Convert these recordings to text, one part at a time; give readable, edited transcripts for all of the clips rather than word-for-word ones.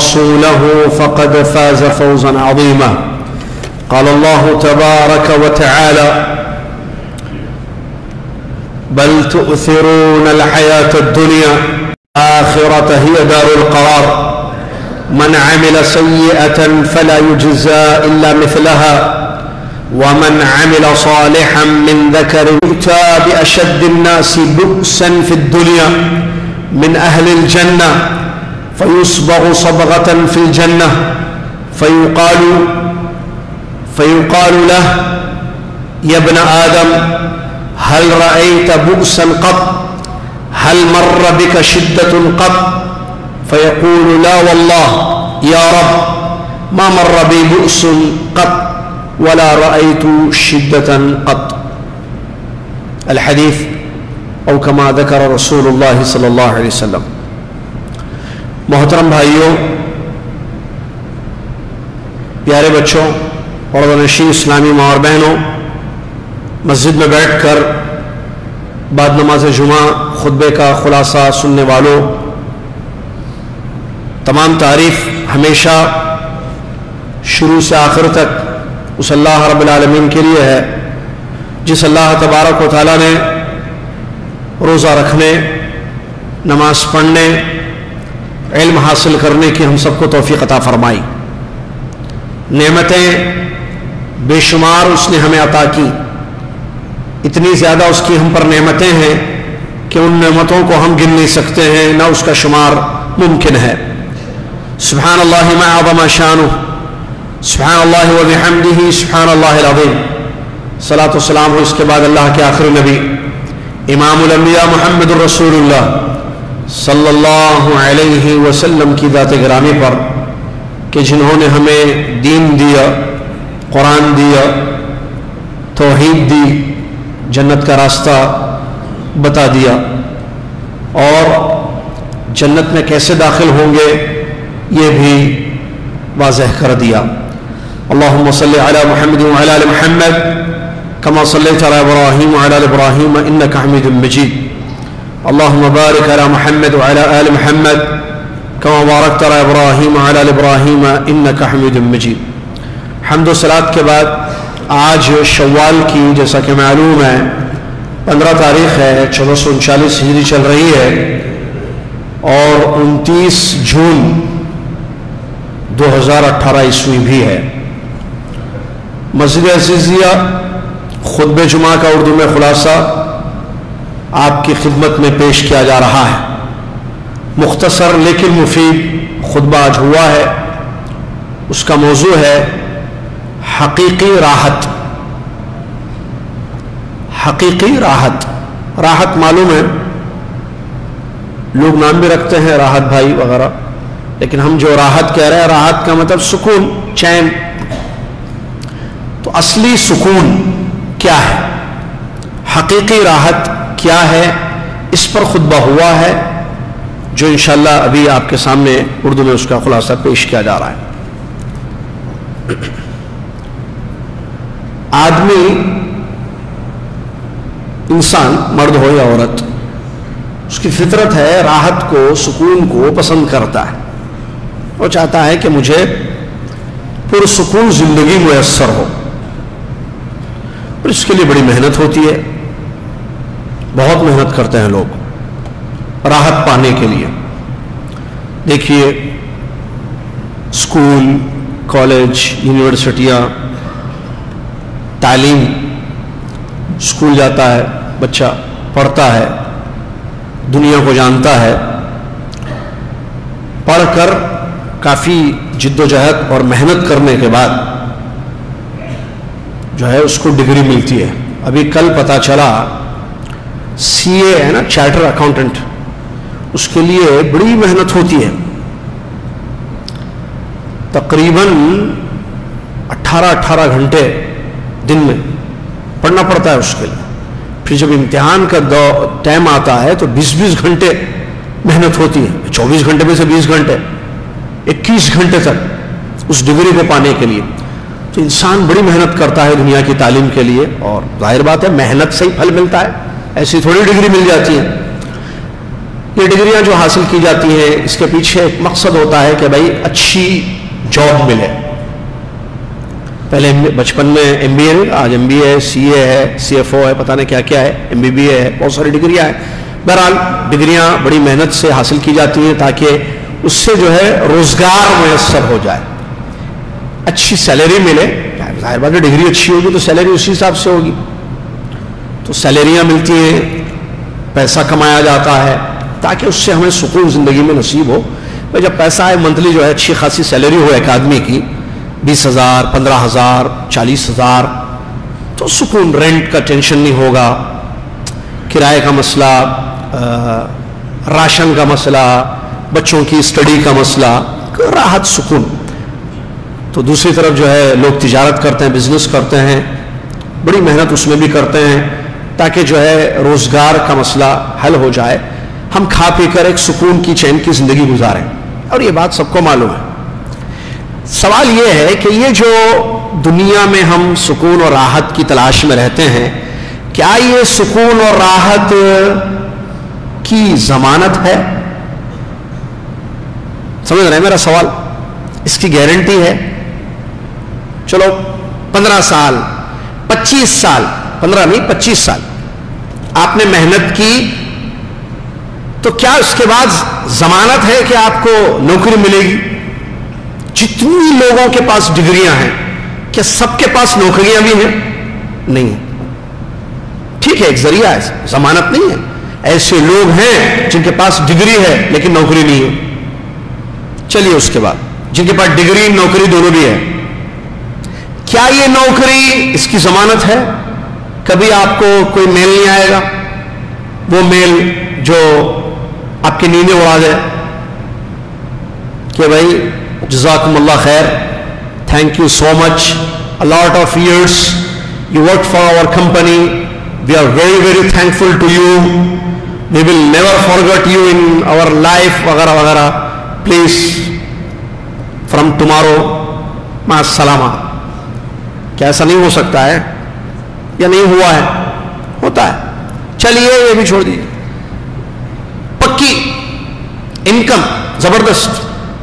ورسوله فقد فاز فوزا عظيما. قال الله تبارك وتعالى: بل تؤثرون الحياة الدنيا الآخرة هي دار القرار من عمل سيئة فلا يجزى إلا مثلها ومن عمل صالحا من ذكر يؤتى بأشد الناس بؤسا في الدنيا من أهل الجنة فيصبغ صبغة في الجنة فيقال له: يا ابن آدم هل رأيت بؤسا قط؟ هل مر بك شدة قط؟ فيقول: لا والله يا رب ما مر بي بؤس قط ولا رأيت شدة قط. الحديث او كما ذكر رسول الله صلی اللہ علیہ وسلم. محترم بھائیوں، پیارے بچوں اور نشین اسلامی ماں اور بہنوں، مسجد میں بیٹھ کر بعد نماز جمعہ خطبے کا خلاصہ سننے والوں، تمام تعریف ہمیشہ شروع سے آخر تک اس اللہ رب العالمین کے لیے ہے جس اللہ تبارک و تعالیٰ نے روزہ رکھنے، نماز پڑھنے، علم حاصل کرنے کی ہم سب کو توفیق عطا فرمائی. نعمتیں بے شمار اس نے ہمیں عطا کی، اتنی زیادہ اس کی ہم پر نعمتیں ہیں کہ ان نعمتوں کو ہم گن نہیں سکتے ہیں، نہ اس کا شمار ممکن ہے. سبحان اللہ ما عظم شانہ، سبحان اللہ و بحمدہ، سبحان اللہ العظیم. صلاۃ و سلام ہو اس کے بعد اللہ کے آخری نبی امام الانبیاء محمد الرسول اللہ صلی اللہ علیہ وسلم کی ذات گرامی پر کہ جنہوں نے ہمیں دین دیا، قرآن دیا، توحید دی، جنت کا راستہ بتا دیا اور جنت میں کیسے داخل ہوں گے یہ بھی واضح کر دیا. اللہم صلی علی محمد وعلی آل محمد كما صليت على إبراهيم وعلى آل إبراهيم إنك حميد مجيد. اللهم بارك على محمد وعلى آل محمد كما باركت على إبراهيم وعلى آل إبراهيم إنك حميد مجيد. حمد و صلاة کے بعد آج شوال کی جیسا کہ معلوم ہے 15 تاریخ ہے، 1439 ہجری چل رہی ہے اور 29 جون 2018 عیسوی بھی ہے. مسجد عزیزیہ خطب جمعہ کا اردو میں خلاصہ آپ کی خدمت میں پیش کیا جا رہا ہے. مختصر لیکن مفید خطبہ آج ہوا ہے. اس کا موضوع ہے حقیقی راحت. حقیقی راحت. راحت معلوم ہے، لوگ نام بھی رکھتے ہیں راحت بھائی وغیرہ، لیکن ہم جو راحت کہہ رہے ہیں، راحت کا مطلب سکون، چین. تو اصلی سکون کیا ہے، حقیقی راحت کیا ہے، اس پر خطبہ ہوا ہے جو انشاءاللہ ابھی آپ کے سامنے اردو میں اس کا خلاصہ پیش کیا جا رہا ہے. آدمی، انسان مرد ہو یا عورت، اس کی فطرت ہے راحت کو، سکون کو پسند کرتا ہے. وہ چاہتا ہے کہ مجھے پرسکون زندگی میسر ہو، اور اس کے لیے بڑی محنت ہوتی ہے، بہت محنت کرتے ہیں لوگ راحت پانے کے لیے. دیکھیے اسکول، کالج، یونیورسٹیاں، تعلیم. اسکول جاتا ہے بچہ، پڑھتا ہے، دنیا کو جانتا ہے، پڑھ کر کافی جد و جہد اور محنت کرنے کے بعد جو ہے اس کو ڈگری ملتی ہے. ابھی کل پتہ چلا CA ہے نا، چارٹر اکاؤنٹنٹ، اس کے لیے بڑی محنت ہوتی ہے. تقریباً 18 گھنٹے دن میں پڑھنا پڑتا ہے اس کے لیے. پھر جب امتحان کا ٹائم آتا ہے تو 20 گھنٹے محنت ہوتی ہے. 24 گھنٹے میں سے 20 گھنٹے 21 گھنٹے تک اس ڈگری کو پانے کے لیے. تو انسان بڑی محنت کرتا ہے دنیا کی تعلیم کے لیے، اور ظاہر بات ہے محنت سے ہی پھل ملتا ہے، ایسی تھوڑی ڈگری مل جاتی ہے. یہ ڈگریاں جو حاصل کی جاتی ہیں اس کے پیچھے ایک مقصد ہوتا ہے کہ بھائی اچھی جاب ملے. پہلے بچپن میں ایم بی اے، آج ایم بی اے، سی اے ہے، سی ایف او ہے، پتہ نہیں کیا کیا ہے، ایم بی بی اے ہے، بہت ساری ڈگریاں ہیں. بہرحال ڈگریاں بڑی محنت سے حاصل کی جاتی ہیں تاکہ اس سے جو ہے روزگار میسر ہو جائے، اچھی سیلری ملے. ظاہر بات ہے ڈگری اچھی ہوگی تو سیلری اسی حساب سے ہوگی. تو سیلریاں ملتی ہیں، پیسہ کمایا جاتا ہے تاکہ اس سے ہمیں سکون زندگی میں نصیب ہو. جب پیسہ ہے منتھلی جو ہے اچھی خاصی سیلری ہو ایک آدمی کی 20,000 15,000 40,000 تو سکون، رینٹ کا ٹینشن نہیں ہوگا، کرائے کا مسئلہ، راشن کا مسئلہ، بچوں کی اسٹڈی کا مسئلہ، راحت سکون. تو دوسری طرف جو ہے لوگ تجارت کرتے ہیں، بزنس کرتے ہیں، بڑی محنت اس میں بھی کرتے ہیں تاکہ جو ہے روزگار کا مسئلہ حل ہو جائے، ہم کھا پی کر ایک سکون کی چین کی زندگی گزاریں. اور یہ بات سب کو معلوم ہے. سوال یہ ہے کہ یہ جو دنیا میں ہم سکون اور راحت کی تلاش میں رہتے ہیں، کیا یہ سکون اور راحت کی ضمانت ہے؟ سمجھ رہے ہیں میرا سوال؟ اس کی گارنٹی ہے؟ چلو 15 سال 25 سال 15 نہیں 25 سال آپ نے محنت کی تو کیا اس کے بعد ضمانت ہے کہ آپ کو نوکری ملے گی؟ جتنی لوگوں کے پاس ڈگریاں ہیں کیا سب کے پاس نوکریاں بھی ہیں؟ نہیں. ٹھیک ہے ایک ذریعہ ہے، ضمانت نہیں ہے. ایسے لوگ ہیں جن کے پاس ڈگری ہے لیکن نوکری نہیں ہے. چلیے اس کے بعد جن کے پاس ڈگری نوکری دونوں بھی ہے، کیا یہ نوکری اس کی ضمانت ہے؟ کبھی آپ کو کوئی میل نہیں آئے گا، وہ میل جو آپ کی نیندیں اڑا دے کہ بھائی جزاکم اللہ خیر، thank you so much, a lot of years you worked for our company, we are very very thankful to you, we will never forget you in our life وغیرہ وغیرہ، please from tomorrow مع السلامہ. کیا ایسا نہیں ہو سکتا ہے یا نہیں ہوا ہے؟ ہوتا ہے. چلیے یہ بھی چھوڑ دیجیے. پکی انکم زبردست،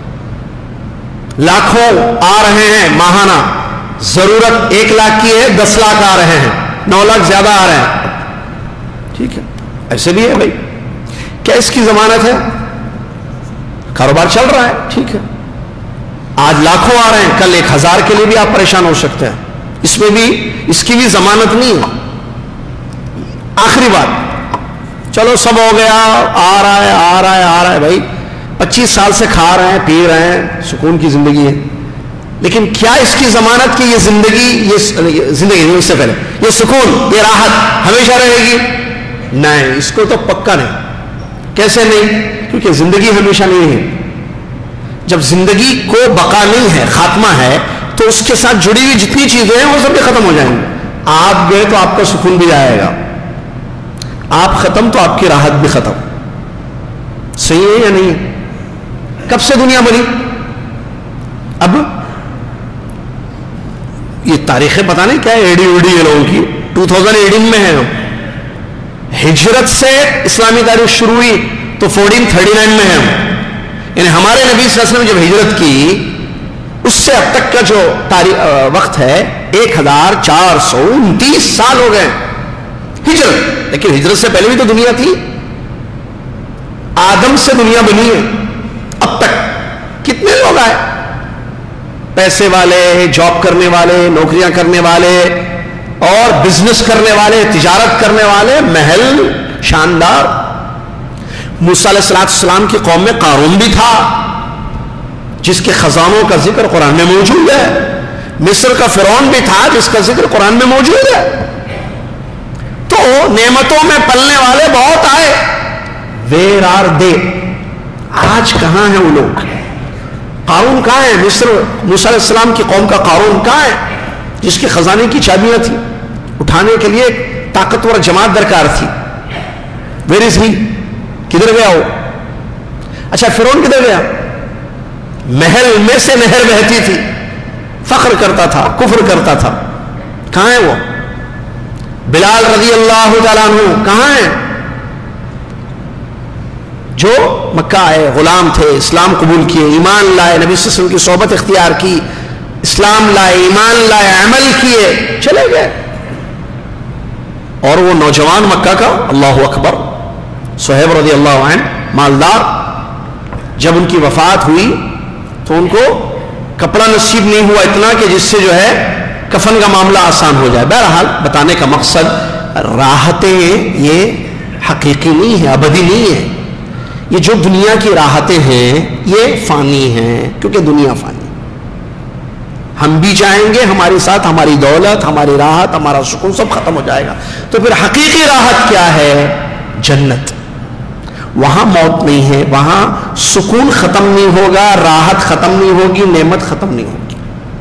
لاکھوں آ رہے ہیں ماہانہ، ضرورت 1 لاکھ کی ہے 10 لاکھ آ رہے ہیں، 9 لاکھ زیادہ آ رہے ہیں. ٹھیک ہے ایسے بھی ہے بھائی. کیا اس کی ضمانت ہے؟ کاروبار چل رہا ہے ٹھیک ہے، آج لاکھوں آ رہے ہیں، کل 1,000 کے لیے بھی آپ پریشان ہو سکتے ہیں. اس میں بھی اس کی بھی ضمانت نہیں ہے. آخری بات، چلو سب ہو گیا، آ رہا ہے آ رہا ہے آ رہا ہے بھائی، 25 سال سے کھا رہے ہیں پی رہے ہیں، سکون کی زندگی ہے، لیکن کیا اس کی ضمانت کہ یہ زندگی نہیں، اس سے پہلے یہ سکون یہ راحت ہمیشہ رہے گی؟ نہیں، اس کو تو پکا نہیں. کیسے نہیں؟ کیونکہ زندگی ہمیشہ نہیں ہے. جب زندگی کو بقا نہیں ہے، خاتمہ ہے، تو اس کے ساتھ جڑی ہوئی جتنی چیزیں ہیں وہ سب بھی ختم ہو جائیں گی. آپ گئے تو آپ کا سکون بھی جائے گا، آپ ختم تو آپ کی راحت بھی ختم. صحیح ہے یا نہیں؟ کب سے دنیا بنی؟ اب یہ تاریخیں پتہ نہیں کیا ہے ایڈی ویڈی یہ لوگوں کی. 2018 میں ہے ہم. ہجرت سے اسلامی تاریخ شروع ہوئی تو 1439 میں ہے ہم. یعنی ہمارے نبی صلی اللہ علیہ وسلم جب ہجرت کی اس سے اب تک کا جو وقت ہے 1429 سال ہو گئے ہجرت. لیکن ہجرت سے پہلے بھی تو دنیا تھی. آدم سے دنیا بنی ہے، اب تک کتنے لوگ آئے، پیسے والے، جاب کرنے والے، نوکریاں کرنے والے اور بزنس کرنے والے، تجارت کرنے والے، محل شاندار. موسیٰ علیہ السلام کی قوم میں قارون بھی تھا جس کے خزانوں کا ذکر قرآن میں موجود ہے. مصر کا فرعون بھی تھا جس کا ذکر قرآن میں موجود ہے. تو نعمتوں میں پلنے والے بہت آئے. Where are they? آج کہاں ہیں وہ لوگ؟ قارون کہاں ہے؟ مصر موسیٰ علیہ السلام کی قوم کا قارون کہاں ہے جس کے خزانے کی چابیاں تھیں؟ اٹھانے کے لیے ایک طاقتور جماعت درکار تھی. ویر از ہی؟ کدھر گیا وہ؟ اچھا فرعون کدھر گیا؟ محل میں سے نہر بہتی تھی، فخر کرتا تھا، کفر کرتا تھا. کہاں ہے وہ؟ بلال رضی اللہ تعالیٰ عنہ کہاں ہے؟ جو مکہ آئے، غلام تھے، اسلام قبول کیے، ایمان لائے، نبی صلی اللہ علیہ وسلم کی صحبت اختیار کی، اسلام لائے، ایمان لائے، عمل کیے، چلے گئے. اور وہ نوجوان مکہ کا، اللہ اکبر، صہیب رضی اللہ عنہ، مالدار، جب ان کی وفات ہوئی تو ان کو کپڑا نصیب نہیں ہوا اتنا کہ جس سے جو ہے کفن کا معاملہ آسان ہو جائے. بہرحال بتانے کا مقصد، راحتیں یہ حقیقی نہیں ہے، ابدی نہیں ہے. یہ جو دنیا کی راحتیں ہیں یہ فانی ہیں، کیونکہ دنیا فانی. ہم بھی جائیں گے، ہمارے ساتھ ہماری دولت، ہماری راحت، ہمارا سکون سب ختم ہو جائے گا. تو پھر حقیقی راحت کیا ہے؟ جنت. وہاں موت نہیں ہے، وہاں سکون ختم نہیں ہوگا، راحت ختم نہیں ہوگی، نعمت ختم نہیں ہوگی.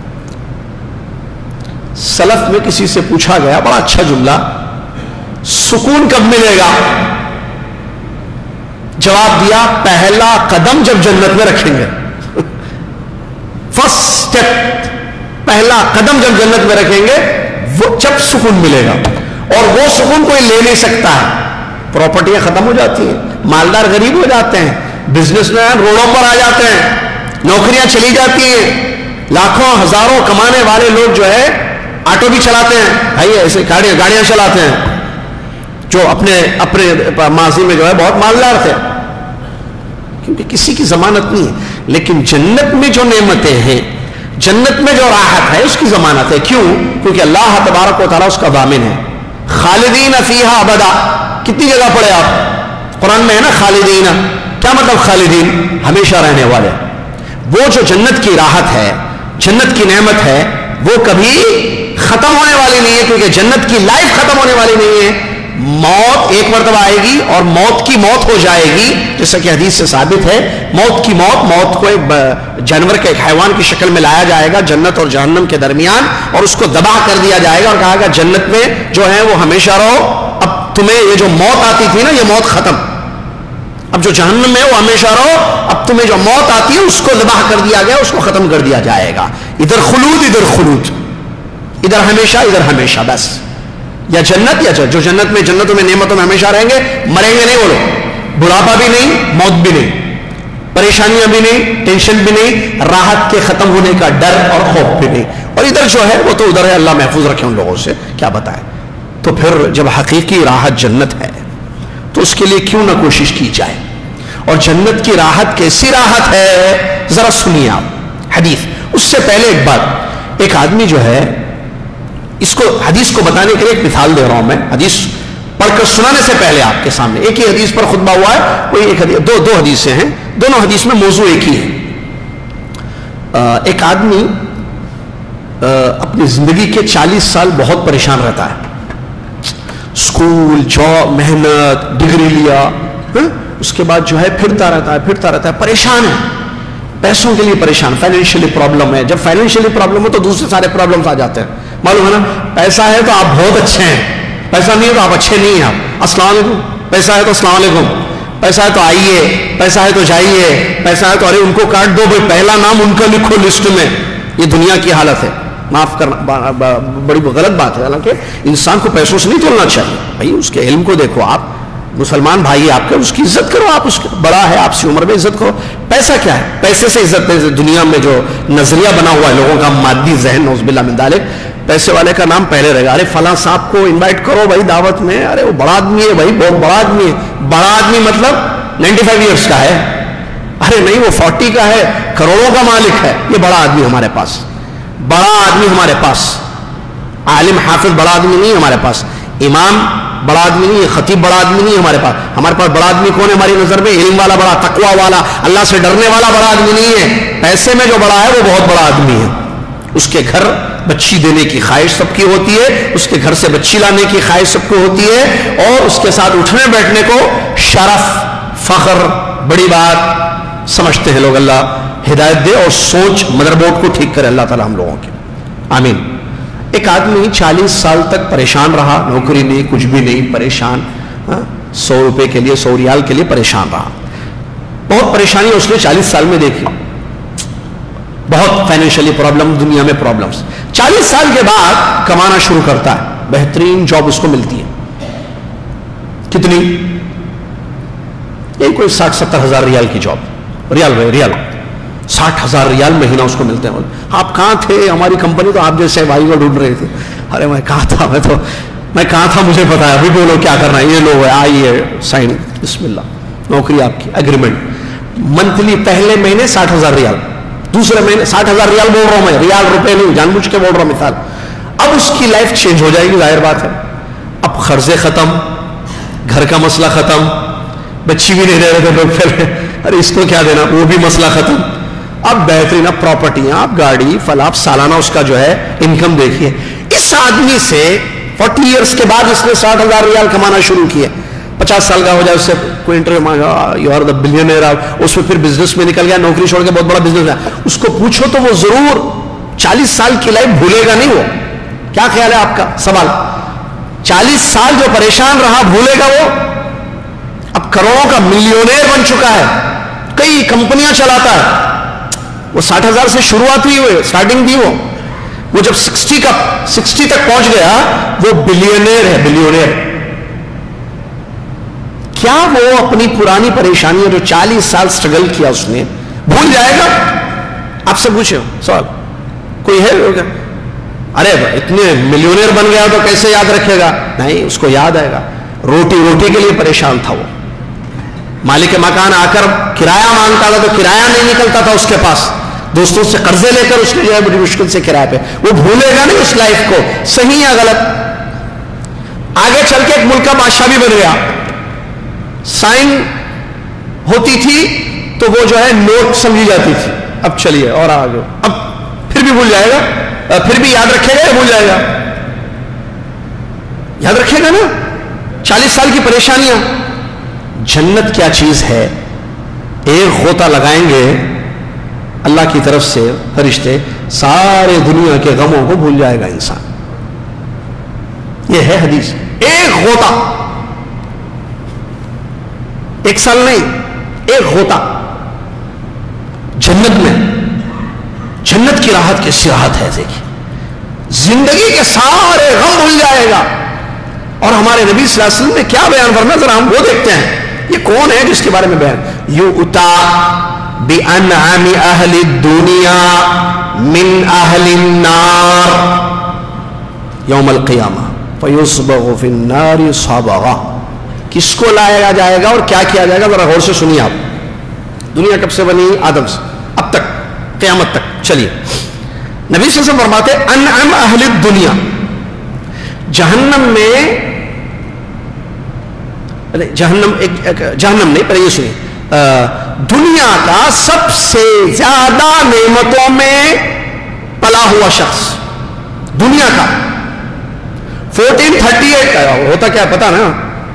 سلف میں کسی سے پوچھا گیا، بڑا اچھا جملہ، سکون کب ملے گا؟ جواب دیا، پہلا قدم جب جنت میں رکھیں گے. فرسٹ سٹیپ، پہلا قدم جب جنت میں رکھیں گے وہ جب سکون ملے گا. اور وہ سکون کوئی لے نہیں سکتا ہے. پراپرٹیاں ختم ہو جاتی ہیں، مالدار غریب ہو جاتے ہیں، بزنس مین روڈوں پر آ جاتے ہیں، نوکریاں چلی جاتی ہیں، لاکھوں ہزاروں کمانے والے لوگ جو ہے آٹو بھی چلاتے ہیں، بھائی ایسے گاڑیاں چلاتے ہیں، جو اپنے ماضی میں جو ہے بہت مالدار تھے، کیونکہ کسی کی ضمانت نہیں ہے. لیکن جنت میں جو نعمتیں ہیں، جنت میں جو راحت ہے، اس کی ضمانت ہے. کیوں؟ کیونکہ اللہ تبارک و تعالیٰ اس کا ضامن ہے. خالدین فیہا ابدا، کتنی جگہ پڑھے آپ؟ قرآن میں ہے نا خالدین. کیا مطلب خالدین؟ ہمیشہ رہنے والے. وہ جو جنت کی راحت ہے، جنت کی نعمت ہے، وہ کبھی ختم ہونے والی نہیں ہے، کیونکہ جنت کی لائف ختم ہونے والی نہیں ہے. موت ایک مرتبہ آئے گی اور موت کی موت ہو جائے گی، جیسا کہ حدیث سے ثابت ہے. موت کی موت کو ایک جانور کے، ایک حیوان کی شکل میں لایا جائے گا جنت اور جہنم کے درمیان، اور اس کو ذبح کر دیا جائے گا اور کہا گا جنت میں جو ہے وہ ہمیشہ رہو. اب تمہیں یہ جو موت آتی تھی نا، یہ موت ختم. اب جو جہنم میں وہ ہمیشہ رہو. اب تمہیں جو موت آتی ہے اس کو ذبح کر دیا گیا، اس کو ختم کر دیا جائے گا. ادھر خلود، ادھر خلود، ادھر ہمیشہ، ادھر ہمیشہ. بس یا جنت یا جو جنت میں، جنتوں میں، نعمتوں میں ہمیشہ رہیں گے، مریں گے نہیں وہ لوگ. بڑھاپا بھی نہیں، موت بھی نہیں، پریشانیاں بھی نہیں، ٹینشن بھی نہیں، راحت کے ختم ہونے کا ڈر اور خوف بھی نہیں. اور ادھر جو ہے وہ تو ادھر ہے، اللہ محفوظ رکھے ان لوگوں سے، کیا بتائیں. تو پھر جب حقیقی راحت جنت ہے تو اس کے لیے کیوں نہ کوشش کی جائے. اور جنت کی راحت کیسی راحت ہے ذرا سنیے آپ حدیث. اس سے پہلے ایک بات، ایک آدمی جو ہے، اس کو حدیث کو بتانے کے لیے ایک مثال دے رہا ہوں میں. حدیث پڑھ کر سنانے سے پہلے آپ کے سامنے ایک ہی حدیث پر خطبہ ہوا ہے، کوئی ایک حدیث، دو حدیثیں ہیں، دونوں حدیث میں موضوع ایک ہی ہے. ایک آدمی اپنی زندگی کے 40 سال بہت پریشان رہتا ہے. اسکول، جاب، محنت، ڈگری لیا، اس کے بعد جو ہے پھرتا رہتا ہے، پریشان ہے، پیسوں کے لیے پریشان، فائنینشیلی پرابلم ہے. جب فائنینشیلی پرابلم ہو تو دوسرے سارے پرابلمس آ جاتے ہیں، معلوم ہے نا. پیسہ ہے تو آپ بہت اچھے ہیں، پیسہ نہیں ہے تو آپ اچھے نہیں ہیں. آپ السلام علیکم، پیسہ ہے تو السلام علیکم، پیسہ ہے تو آئیے، پیسہ ہے تو جائیے، پیسہ ہے تو ارے ان کو کاٹ دو بھائی، پہلا نام ان کا لکھو لسٹ میں. یہ دنیا کی حالت ہے. معاف کرنا، بڑی غلط بات ہے. حالانکہ انسان کو پیسوں سے نہیں تولنا چاہیے بھائی. اس کے علم کو دیکھو، آپ مسلمان بھائی آپ کے، اس کی عزت کرو. آپ اس کے بڑا ہے آپ سے عمر میں، عزت کرو. پیسہ کیا ہے؟ پیسے سے عزت نہیں. دنیا میں جو نظریہ بنا ہوا ہے لوگوں کا، مادی ذہن، نعوذ باللہ من ذالک، پیسے والے کا نام پہلے رہے گا. ارے فلاں صاحب کو انوائٹ کرو بھائی دعوت میں، ارے وہ بڑا آدمی ہے بھائی، بہت بڑا آدمی ہے. بڑا آدمی مطلب 95 ایئرس کا ہے. ارے نہیں، وہ 40 کا ہے، کروڑوں کا مالک ہے. یہ بڑا آدمی ہمارے پاس، بڑا آدمی ہمارے پاس. عالم حافظ بڑا آدمی نہیں ہمارے پاس. امام بڑا آدمی نہیں ہے، خطیب بڑا آدمی نہیں ہمارے پاس. ہمارے پاس بڑا آدمی کون ہے ہماری نظر میں؟ علم والا بڑا، تقوی والا، اللہ سے ڈرنے والا بڑا آدمی نہیں ہے. پیسے میں جو بڑا ہے وہ بہت بڑا آدمی ہے. اس کے گھر بچی دینے کی خواہش سب کی ہوتی ہے، اس کے گھر سے بچی لانے کی خواہش سب کو ہوتی ہے، اور اس کے ساتھ اٹھنے بیٹھنے کو شرف، فخر، بڑی بات سمجھتے ہیں لوگ. اللہ ہدایت دے اور سوچ مدر بورڈ کو ٹھیک کرے اللہ تعالی ہم لوگوں کے، آمین. ایک آدمی 40 سال تک پریشان رہا، نوکری نہیں، کچھ بھی نہیں، پریشان، 100 روپے کے لیے، 100 ریال کے لیے پریشان رہا. بہت پریشانی اس نے 40 سال میں دیکھی، بہت فائنینشلی پرابلم، دنیا میں پرابلمس. 40 سال کے بعد کمانا شروع کرتا ہے، بہترین جاب اس کو ملتی ہے. کتنی؟ یہ کوئی 60-70 ہزار ریال کی جاب، ریال بھائی ریال، 60,000 ریال مہینہ اس کو ملتے ہیں. آپ کہاں تھے؟ ہماری کمپنی تو آپ جیسے بھائی کو ڈھونڈ رہی تھی. ارے میں کہاں تھا، میں کہاں تھا، مجھے پتا ہے، ابھی بولو کیا کرنا ہے، یہ لو ہے، آئیے سائن، بسم اللہ، نوکری آپ کی، ایگریمنٹ. منتھلی پہلے مہینے 60,000 ریال، دوسرے مہینے 60,000 ریال بول رہا ہوں میں، ریال روپے نہیں، جان بوجھ کے بول رہا ہوں مثال. اب اس کی لائف چینج ہو جائے گی، ظاہر بات ہے. اب قرضے ختم، گھر کا مسئلہ ختم، بچی بھی نہیں دے رہے تھے لوگ پہلے، ارے اس کو کیا دینا، وہ بھی مسئلہ ختم. اب بہترین، اب پراپرٹیاں، اب گاڑی فلاں، سالانہ اس کا جو ہے انکم دیکھیے. اس آدمی سے 40 ایئرس کے بعد اس نے 60,000 ریال کمانا شروع کیے. 50 سال کا ہو جائے، اس سے کوئی انٹرویو مانگا، یو آر دا بلینئر، اس میں پھر بزنس میں نکل گیا، نوکری چھوڑ کے بہت بڑا بزنس ہے. اس کو پوچھو تو وہ ضرور 40 سال کی لائف بھولے گا نہیں. وہ کیا خیال ہے آپ کا؟ سوال. 40 سال جو پریشان رہا بھولے گا وہ؟ اب کروڑوں کا ملینئر بن چکا ہے، کئی کمپنیاں چلاتا ہے. وہ 60,000 سے شروعات ہوئی، ہوئے اسٹارٹنگ تھی. وہ جب 60 تک پہنچ گیا وہ بلینئر ہے، بلینئر. کیا وہ اپنی پرانی پریشانیاں جو 40 سال سٹرگل کیا اس نے بھول جائے گا؟ آپ سے پوچھے سوال، کوئی ہے؟ ارے اتنے ملینئر بن گیا تو کیسے یاد رکھے گا؟ نہیں، اس کو یاد آئے گا. روٹی کے لیے پریشان تھا وہ. مالک مکان آ کر کرایہ مانگتا تھا تو کرایہ نہیں نکلتا تھا اس کے پاس، دوستوں سے قرضے لے کر اس کے لیے بڑی مشکل سے کرایہ پہ. وہ بھولے گا نہیں اس لائف کو، صحیح یا غلط. آگے چل کے ایک ملک کا بادشاہ بھی بن گیا. سائن ہوتی تھی تو وہ جو ہے نوٹ سمجھی جاتی تھی. اب چلیے اور آگے، اب پھر بھی بھول جائے گا، پھر بھی یاد رکھے گا یا بھول جائے گا؟ یاد رکھے گا نا. 40 سال کی پریشانیاں. جنت کیا چیز ہے؟ ایک غوطہ لگائیں گے اللہ کی طرف سے فرشتے، سارے دنیا کے غموں کو بھول جائے گا انسان. یہ ہے حدیث. ایک غوطہ، ایک سال نہیں، ایک غوطہ جنت میں. جنت کی راحت کیسی راحت ہے دیکھیے. زندگی کے سارے غم بھول جائے گا. اور ہمارے نبی صلی اللہ علیہ وسلم نے کیا بیان فرمایا، ذرا ہم وہ دیکھتے ہیں. یہ کون ہے جس کے بارے میں بیان؟ یؤتا بِأَنْعَمِ أَهْلِ الدُّنْيَا مِنْ أَهْلِ النَّارِ يَوْمَ الْقِيَامَةِ فَيُصْبَغُ فِي النَّارِ صَبَغًا. کس کو لایا جائے گا اور کیا کیا جائے گا؟ ذرا غور سے سنیے آپ. دنیا کب سے بنی؟ آدم سے اب تک قیامت تک. چلیے، نبی صلی اللہ علیہ وسلم فرماتے انعم اہل الدنیا، جہنم میں، جہنم نہیں، پر یہ سنیے، دنیا کا سب سے زیادہ نعمتوں میں پلا ہوا شخص، دنیا کا 1438 کا ہوتا کیا پتا نا،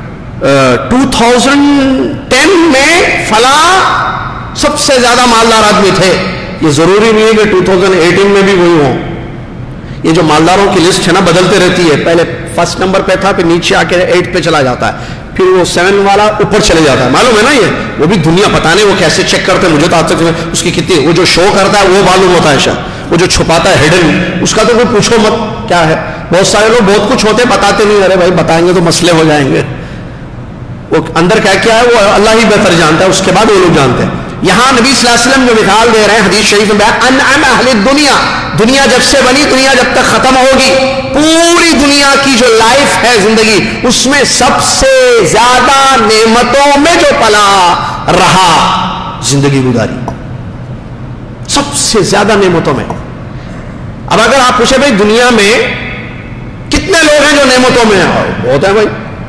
2010 میں فلاں سب سے زیادہ مالدار آدمی تھے. یہ ضروری نہیں ہے کہ 2018 میں بھی وہی ہوں. یہ جو مالداروں کی لسٹ ہے نا بدلتے رہتی ہے. پہلے فرسٹ نمبر پہ تھا، پھر نیچے آ کے 8 پہ چلا جاتا ہے، پھر وہ 7 والا اوپر چلے جاتا ہے. معلوم ہے نا یہ؟ وہ بھی دنیا پتہ نہیں وہ کیسے چیک کرتے ہیں، مجھے تو آج تک اس کی کتنی، وہ جو شو کرتا ہے وہ معلوم ہوتا ہے شاید، وہ جو چھپاتا ہے ہڈن، اس کا تو کوئی پوچھو مت کیا ہے. بہت سارے لوگ بہت کچھ ہوتے بتاتے نہیں. ارے بھائی بتائیں گے تو مسئلے ہو جائیں گے. وہ اندر کیا ہے وہ اللہ ہی بہتر جانتا ہے، اس کے بعد وہ لوگ جانتے ہیں. یہاں نبی صلی اللہ علیہ وسلم جو مثال دے رہے ہیں حدیث شریف میں، انعم اہل الدنیا، دنیا جب سے بنی، دنیا جب تک ختم ہوگی، پوری دنیا کی جو لائف ہے زندگی، اس میں سب سے زیادہ نعمتوں میں جو پلا رہا زندگی گزاری، سب سے زیادہ نعمتوں میں. اب اگر آپ پوچھیں بھائی دنیا میں کتنے لوگ ہیں جو نعمتوں میں ہیں؟ بہت ہے بھائی.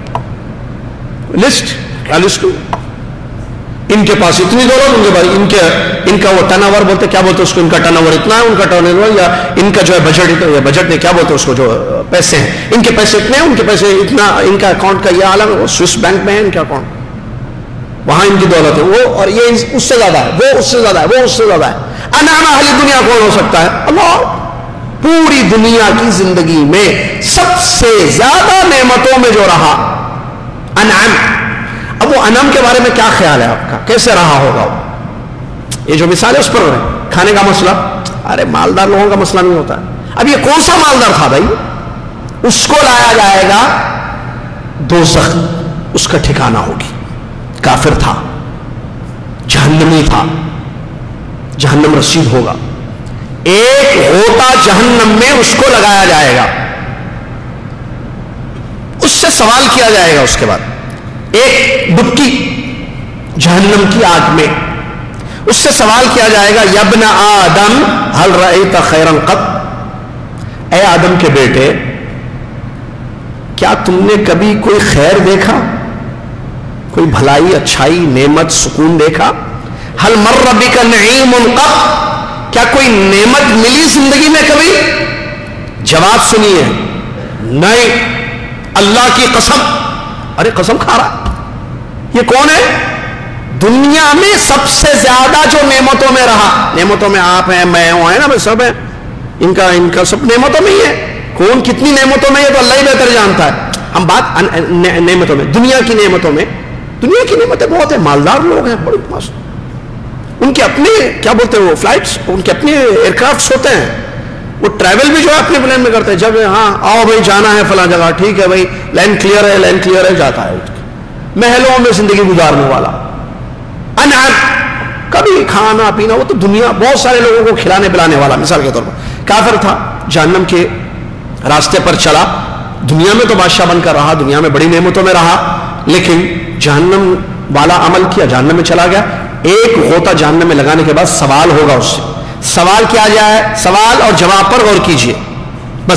لسٹ کیا لسٹ؟ ان کے پاس اتنی دولت، ان کے پاس ان کا وہ ٹرن اوور بولتے، کیا بولتے اس کو، ان کا ٹرن اوور اتنا ہے، ان کا ٹرن اوور، یا ان کا جو ہے بجٹ نہیں، کیا بولتے اس کو، جو پیسے ہیں، ان کے پیسے اتنے ہیں، ان کے پیسے اتنا، ان کا اکاؤنٹ کا یہ عالم، وہ سوئس بینک میں ہے ان کا اکاؤنٹ، وہاں ان کی دولت ہے وہ، اور یہ اس سے زیادہ ہے، وہ اس سے زیادہ ہے، وہ اس سے زیادہ ہے. انعم اہل دنیا کون ہو سکتا ہے؟ اللہ. پوری دنیا کی زندگی میں سب سے زیادہ نعمتوں میں جو رہا انعم. اب وہ انعم کے بارے میں کیا خیال ہے آپ کا؟ کیسے رہا ہوگا وہ؟ یہ جو مثال ہے اس پر ہے. کھانے کا مسئلہ، ارے مالدار لوگوں کا مسئلہ نہیں ہوتا ہے. اب یہ کون سا مالدار تھا بھائی؟ اس کو لایا جائے گا دوزخ، اس کا ٹھکانہ ہوگی. کافر تھا، جہنمی تھا، جہنم رسید ہوگا، ایک ہوتا جہنم میں اس کو لگایا جائے گا، اس سے سوال کیا جائے گا، اس کے بعد ایک ڈبکی جہنم کی آگ میں، اس سے سوال کیا جائے گا، یا ابن آدم ہل رأیت خیرا قط، اے آدم کے بیٹے کیا تم نے کبھی کوئی خیر دیکھا، کوئی بھلائی، اچھائی، نعمت، سکون دیکھا؟ ہل مر بک نعیم قط، کیا کوئی نعمت ملی زندگی میں کبھی؟ جواب سنیے، نہیں، اللہ کی قسم۔ ارے قسم کھا رہا، یہ کون ہے؟ دنیا میں سب سے زیادہ جو نعمتوں میں رہا، نعمتوں میں آپ ہیں، میں ہوں، ہے نا، سب ہیں، ان کا سب نعمتوں میں ہی ہے، کون کتنی نعمتوں میں، یہ تو اللہ ہی بہتر جانتا ہے۔ ہم بات نعمتوں میں، دنیا کی نعمتوں میں، دنیا کی نعمتیں بہت ہیں، مالدار لوگ ہیں، بڑے پاس، ان کے اپنے کیا بولتے ہیں وہ فلائٹس، ان کے اپنے ایئر کرافٹس ہوتے ہیں، وہ ٹریول بھی جو ہے اپنے پلین میں کرتے ہیں، جب ہاں آؤ بھائی جانا ہے فلاں جگہ، ٹھیک ہے بھائی، لائن کلیئر ہے، لائن کلیئر ہے، جاتا ہے، محلوں میں زندگی گزارنے والا، انعام، کبھی کھانا پینا، وہ تو دنیا بہت سارے لوگوں کو کھلانے پلانے والا، مثال کے طور پر کافر تھا، جہنم کے راستے پر چلا، دنیا میں تو بادشاہ بن کر رہا، دنیا میں بڑی نعمتوں میں رہا، لیکن جہنم والا عمل کیا، جہنم میں چلا گیا، ایک غوطہ جہنم میں لگانے کے بعد سوال ہوگا اس سے، سوال کیا جائے، سوال اور جواب پر غور کیجئے، بس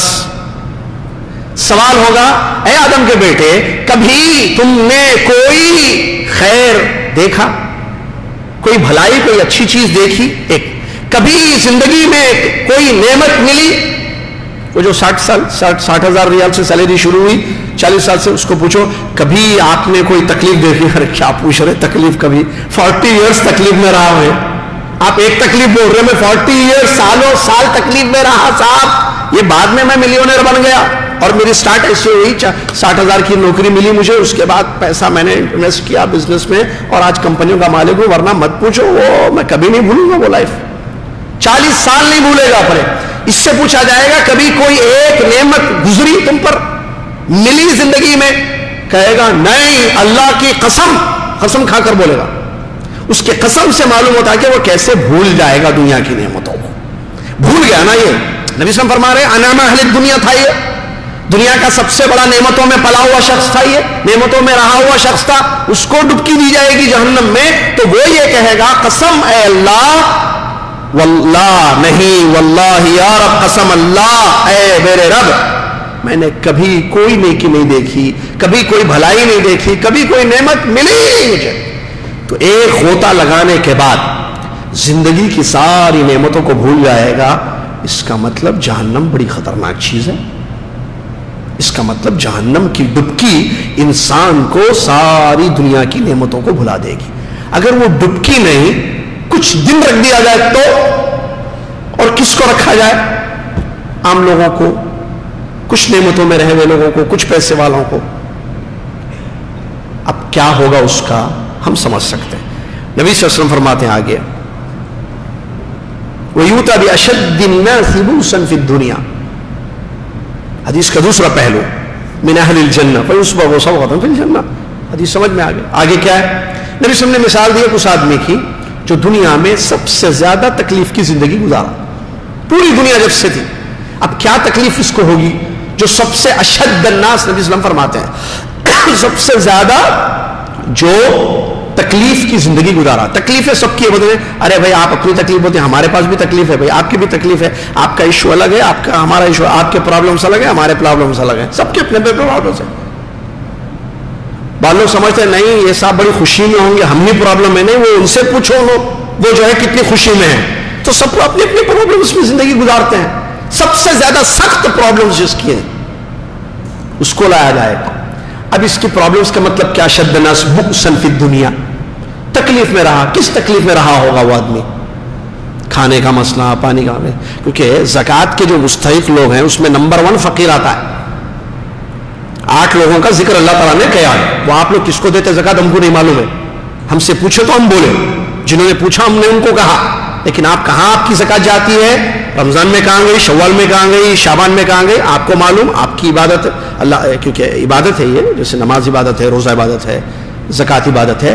سوال ہوگا، اے آدم کے بیٹے کبھی تم نے کوئی خیر دیکھا، کوئی بھلائی، کوئی اچھی چیز دیکھی، ایک کبھی زندگی میں کوئی نعمت ملی؟ وہ جو 60,000 ریال سے سیلری شروع ہوئی 40 سال سے، اس کو پوچھو کبھی آپ نے کوئی تکلیف دیکھی؟ ارے کیا پوچھ رہے تکلیف، کبھی 40 ایئرس تکلیف میں رہا ہے، آپ ایک تکلیف بول رہے، میں 40 ایئرس سالوں سال تکلیف میں رہا صاحب، یہ بعد میں ملینئر بن گیا، اور میری سٹارٹ ایسے ہوئی، 60,000 کی نوکری ملی مجھے، اس کے بعد پیسہ میں نے انویسٹ کیا بزنس میں، اور آج کمپنیوں کا مالک ہوں، ورنہ مت پوچھو، وہ میں کبھی نہیں بھولوں گا، وہ لائف 40 سال نہیں بھولے گا اپنے۔ اس سے پوچھا جائے گا کبھی کوئی ایک نعمت گزری تم پر، ملی زندگی میں؟ کہے گا نہیں، اللہ کی قسم، قسم کھا کر بولے گا، اس کے قسم سے معلوم ہوتا ہے کہ وہ کیسے بھول جائے گا دنیا کی نعمتوں کو، بھول گیا نا۔ یہ نبی صلی اللہ علیہ وسلم فرما رہے انعام اہل دنیا تھا، یہ دنیا کا سب سے بڑا نعمتوں میں پلا ہوا شخص تھا، یہ نعمتوں میں رہا ہوا شخص تھا، اس کو ڈبکی دی جائے گی جہنم میں، تو وہ یہ کہے گا قسم اے اللہ، واللہ نہیں، واللہ یا رب، قسم اللہ اے میرے رب، میں نے کبھی کوئی نیکی نہیں دیکھی، کبھی کوئی بھلائی نہیں دیکھی، کبھی کوئی نعمت ملی نہیں مجھے۔ تو ایک غوطہ لگانے کے بعد زندگی کی ساری نعمتوں کو بھول جائے گا، اس کا مطلب جہنم بڑی خطرناک چیز ہے، اس کا مطلب جہنم کی ڈبکی انسان کو ساری دنیا کی نعمتوں کو بھلا دے گی۔ اگر وہ ڈبکی نہیں، کچھ دن رکھ دیا جائے تو، اور کس کو رکھا جائے؟ عام لوگوں کو، کچھ نعمتوں میں رہے ہوئے لوگوں کو، کچھ پیسے والوں کو، اب کیا ہوگا اس کا ہم سمجھ سکتے ہیں۔ نبی صلی اللہ علیہ وسلم فرماتے ہیں آگے، وَيُؤْتَى بِأَشَدِّ النَّاسِ بُؤْسًا فِي الدُّنْيَا، حدیث کا دوسرا پہلو، من اہل الجنہ فیصبغ صبغۃ فی الجنہ، حدیث سمجھ میں آگے کیا ہے؟ نبی صلی اللہ علیہ وسلم نے مثال دی اس آدمی کی جو دنیا میں سب سے زیادہ تکلیف کی زندگی گزارا، پوری دنیا جب سے تھی، اب کیا تکلیف اس کو ہوگی؟ جو سب سے اشد الناس، نبی صلی اللہ علیہ وسلم فرماتے ہیں سب سے زیادہ جو تکلیف کی زندگی گزارا، تکلیفیں سب کی بدلے، ارے بھائی آپ اپنی تکلیف ہوتی ہے، ہمارے پاس بھی تکلیف ہے بھائی، آپ کی بھی تکلیف ہے، آپ کا ایشو الگ ہے، آپ کا ہمارا ایشو، آپ کے پرابلمس الگ ہیں، ہمارے پرابلمس الگ ہیں، سب کے اپنے اپنے پرابلمس ہیں۔ بعض لوگ سمجھتے ہیں نہیں یہ صاحب بڑی خوشی میں ہوں گے، ہم ہی پرابلم ہے، نہیں، وہ ان سے پوچھو وہ جو ہے کتنی خوشی میں ہے، تو سب کو اپنے اپنے پرابلمس میں زندگی گزارتے ہیں، سب سے زیادہ سخت پرابلمس جس کی ہیں اس کو لایا جائے گا۔ اب اس کی پرابلمس کا مطلب کیا؟ شد الناس بؤسا فی الدنیا، تکلیف میں رہا، کس تکلیف میں رہا ہوگا وہ آدمی؟ کھانے کا مسئلہ، پانی کا، کیونکہ زکوٰۃ کے جو مستحق لوگ ہیں اس میں نمبر 1 فقیر آتا ہے، 8 لوگوں کا ذکر اللہ تعالیٰ نے کیا ہے، وہ آپ لوگ کس کو دیتے زکوٰۃ ہم کو نہیں معلوم ہے، ہم سے پوچھے تو ہم بولے، جنہوں نے پوچھا ہم نے ان کو کہا، لیکن آپ کہاں آپ کی زکوٰۃ جاتی ہے؟ رمضان میں کہاں گئی، شوال میں کہاں گئی، شعبان میں کہاں گئی، آپ کو معلوم، آپ کی عبادت اللہ، کیونکہ عبادت ہے یہ، جیسے نماز عبادت ہے، روزہ عبادت ہے، زکوٰۃ عبادت ہے،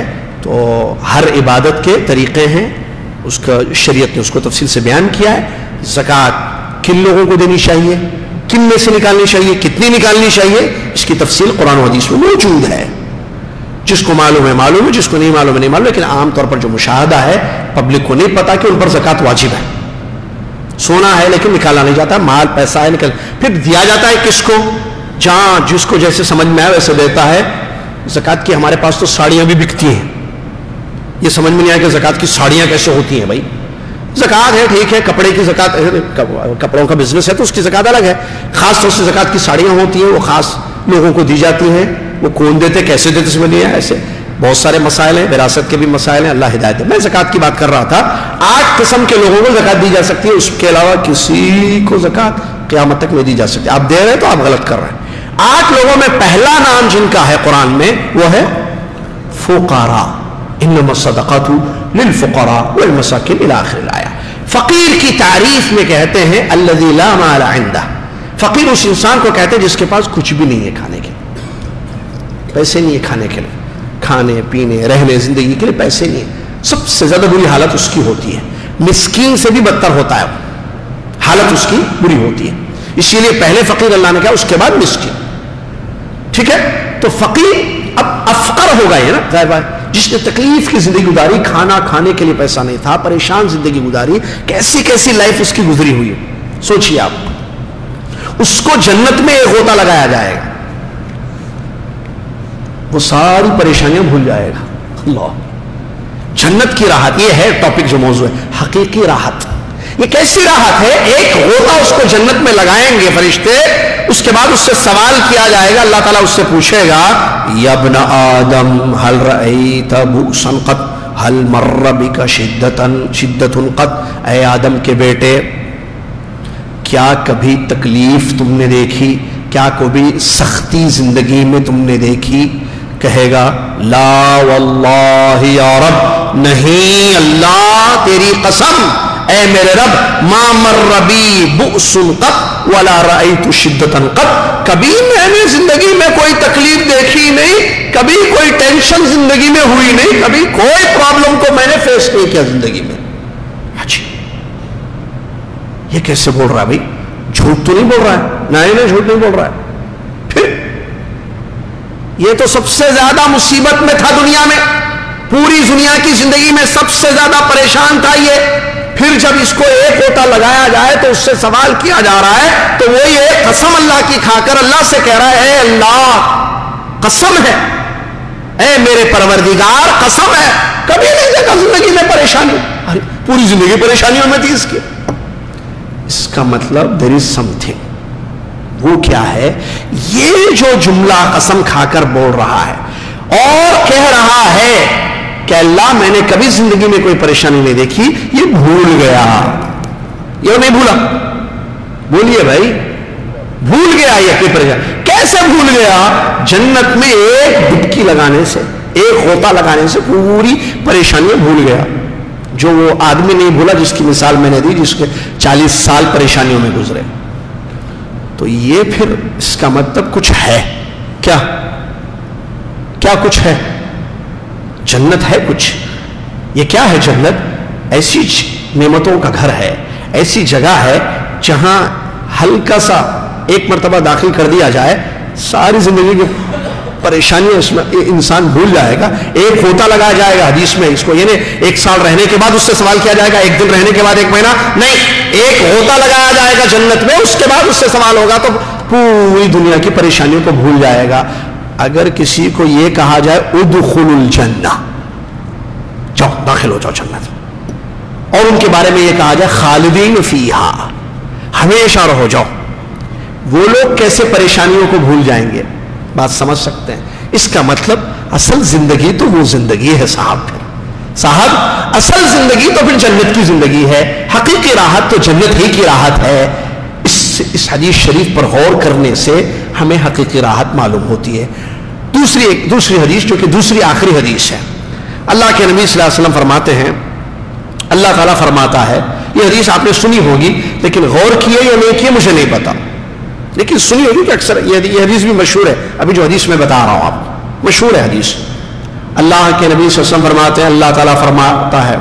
تو ہر عبادت کے طریقے ہیں، اس کا شریعت نے اس کو تفصیل سے بیان کیا ہے. زکوٰۃ کن لوگوں کو دینی چاہیے، کن میں سے نکالنی چاہیے، کتنی نکالنی چاہیے، اس کی تفصیل قرآن و حدیث میں موجود ہے. جس کو معلوم ہے معلوم ہے، جس کو نہیں معلوم ہے نہیں معلوم. لیکن عام طور پر جو مشاہدہ ہے، پبلک کو نہیں پتا کہ ان پر زکوٰۃ واجب ہے. سونا ہے لیکن نکالا نہیں جاتا، مال پیسہ ہے نکل، پھر دیا جاتا ہے کس کو؟ جہاں جس کو جیسے سمجھ میں آئے ویسے دیتا ہے. زکوٰۃ کی ہمارے پاس تو ساڑیاں بھی بکتی ہیں، یہ سمجھ میں نہیں آیا کہ زکوٰۃ کی ساڑیاں کیسے ہوتی ہیں. بھائی زکوٰۃ ہے ٹھیک ہے، کپڑے کی زکوٰۃ، کپڑوں کا بزنس ہے تو اس کی زکوٰۃ الگ ہے. خاص طور سے زکوٰۃ کی ساڑیاں ہوتی ہیں، وہ خاص لوگوں کو دی جاتی ہیں. وہ کون دیتے، کیسے دیتے، سمجھ نہیں آیا. ایسے بہت سارے مسائل ہیں، وراثت کے بھی مسائل ہیں. اللہ ہدایت دے. میں زکوٰۃ کی بات کر رہا تھا. 8 قسم کے لوگوں کو زکوٰۃ دی جا سکتی ہے، اس کے علاوہ کسی کو زکوٰۃ قیامت تک نہیں دی جا سکتی. آپ دے رہے ہیں تو آپ غلط کر رہے ہیں. 8 لوگوں میں پہلا نام جن کا ہے قرآن میں وہ ہے فقراء. انما الصدقات للفقراء والمساکین الى آخر الآیہ. فقیر کی تعریف میں کہتے ہیں الذی لا مال عنده. فقیر اس انسان کو کہتے ہیں جس کے پاس کچھ بھی نہیں ہے کھانے کے لیے، پیسے نہیں ہے کھانے کے لیے، کھانے پینے رہنے زندگی کے لیے پیسے نہیں ہے. سب سے زیادہ بری حالت اس کی ہوتی ہے. مسکین سے بھی بدتر ہوتا ہے، حالت اس کی بری ہوتی ہے. اسی لیے پہلے فقیر اللہ نے کہا، اس کے بعد مسکین. ٹھیک ہے، تو فقیر اب افقر ہوگا یہ نا، ظاہر بات. جس نے تکلیف کی زندگی گزاری، کھانا کھانے کے لیے پیسہ نہیں تھا، پریشان زندگی گزاری، کیسی کیسی لائف اس کی گزری ہوئی. سوچئے آپ، اس کو جنت میں ایک غوطہ لگایا جائے گا، وہ ساری پریشانیاں بھول جائے گا. اللہ، جنت کی راحت یہ ہے ٹاپک جو موضوع ہے، حقیقی راحت. یہ کیسی راحت ہے؟ ایک غوطہ اس کو جنت میں لگائیں گے فرشتے، اس کے بعد اس سے سوال کیا جائے گا. اللہ تعالیٰ اس سے پوچھے گا یا ابن آدم هل رأیت بؤسا قط هل مر بک شدۃ قط. اے آدم کے بیٹے، کیا کبھی تکلیف تم نے دیکھی؟ کیا کبھی سختی زندگی میں تم نے دیکھی؟ کہے گا لا واللہ یا رب، نہیں اللہ تیری قسم اے میرے رب، ما مر بی بؤس قط ولا رأیت شدۃ قط. کبھی میں نے زندگی میں کوئی تکلیف دیکھی نہیں، کبھی کوئی ٹینشن زندگی میں ہوئی نہیں، کبھی کوئی پرابلم کو میں نے فیس نہیں کیا زندگی میں. اچھا، یہ کیسے بول رہا ہے بھائی؟ جھوٹ تو نہیں بول رہا ہے؟ نہیں جھوٹ نہیں بول رہا ہے. پھر یہ تو سب سے زیادہ مصیبت میں تھا دنیا میں، پوری دنیا کی زندگی میں سب سے زیادہ پریشان تھا یہ. پھر جب اس کو ایک غوطہ لگایا جائے تو اس سے سوال کیا جا رہا ہے، تو وہ یہ قسم اللہ کی کھا کر اللہ سے کہہ رہا ہے اے اللہ قسم ہے، اے میرے پروردگار قسم ہے، کبھی نہیں دیکھا زندگی میں پریشانی. پوری زندگی پریشانیوں میں تھی اس کی. اس کا مطلب there is something. وہ کیا ہے؟ یہ جو جملہ قسم کھا کر بول رہا ہے اور کہہ رہا ہے کہ اللہ میں نے کبھی زندگی میں کوئی پریشانی نہیں دیکھی، یہ بھول گیا. یہ نہیں بھولا، بولیے بھائی، بھول گیا. یہ کوئی پریشانی کیسے بھول گیا؟ جنت میں ایک ڈبکی لگانے سے، ایک غوطہ لگانے سے پوری پریشانیاں بھول گیا. جو وہ آدمی نہیں بھولا جس کی مثال میں نے دی، جس کے 40 سال پریشانیوں میں گزرے. تو یہ پھر اس کا مطلب کچھ ہے. کیا کیا کچھ ہے؟ جنت ہے کچھ. یہ کیا ہے جنت؟ ایسی نعمتوں کا گھر ہے، ایسی جگہ ہے جہاں ہلکا سا ایک مرتبہ داخل کر دیا جائے، ساری زندگی کی پریشانیاں اس میں انسان بھول جائے گا. ایک غوطہ لگایا جائے گا حدیث میں اس کو، یعنی 1 سال رہنے کے بعد اس سے سوال کیا جائے گا، 1 دن رہنے کے بعد 1 مہینہ نہیں، ایک غوطہ لگایا جائے گا جنت میں، اس کے بعد اس سے سوال ہوگا تو پوری دنیا کی پریشانیوں کو بھول جائے گا. اگر کسی کو یہ کہا جائے ادخلوا الجنہ، جاؤ داخل ہو جاؤ جنت، اور ان کے بارے میں یہ کہا جائے خالدین فیہا، ہمیشہ رہو جاؤ، وہ لوگ کیسے پریشانیوں کو بھول جائیں گے؟ بات سمجھ سکتے ہیں؟ اس کا مطلب اصل زندگی تو وہ زندگی ہے صاحب، اصل زندگی تو پھر جنت کی زندگی ہے. حقیقی راحت تو جنت ہی کی راحت ہے. اس حدیث شریف پر غور کرنے سے ہمیں حقیقی راحت معلوم ہوتی ہے. دوسری حدیث جو کہ دوسری آخری حدیث ہے، اللہ کے نبی صلی اللہ علیہ وسلم فرماتے ہیں، اللہ تعالیٰ فرماتا ہے، یہ حدیث آپ نے سنی ہوگی لیکن غور کیے یا نہیں کیے مجھے نہیں پتا، لیکن سنی ہوگی کہ اکثر یہ حدیث بھی مشہور ہے. ابھی جو حدیث میں بتا رہا ہوں آپ، مشہور ہے حدیث. اللہ کے نبی صلی اللہ علیہ وسلم فرماتے ہیں, اللہ تعالیٰ فرماتا ہے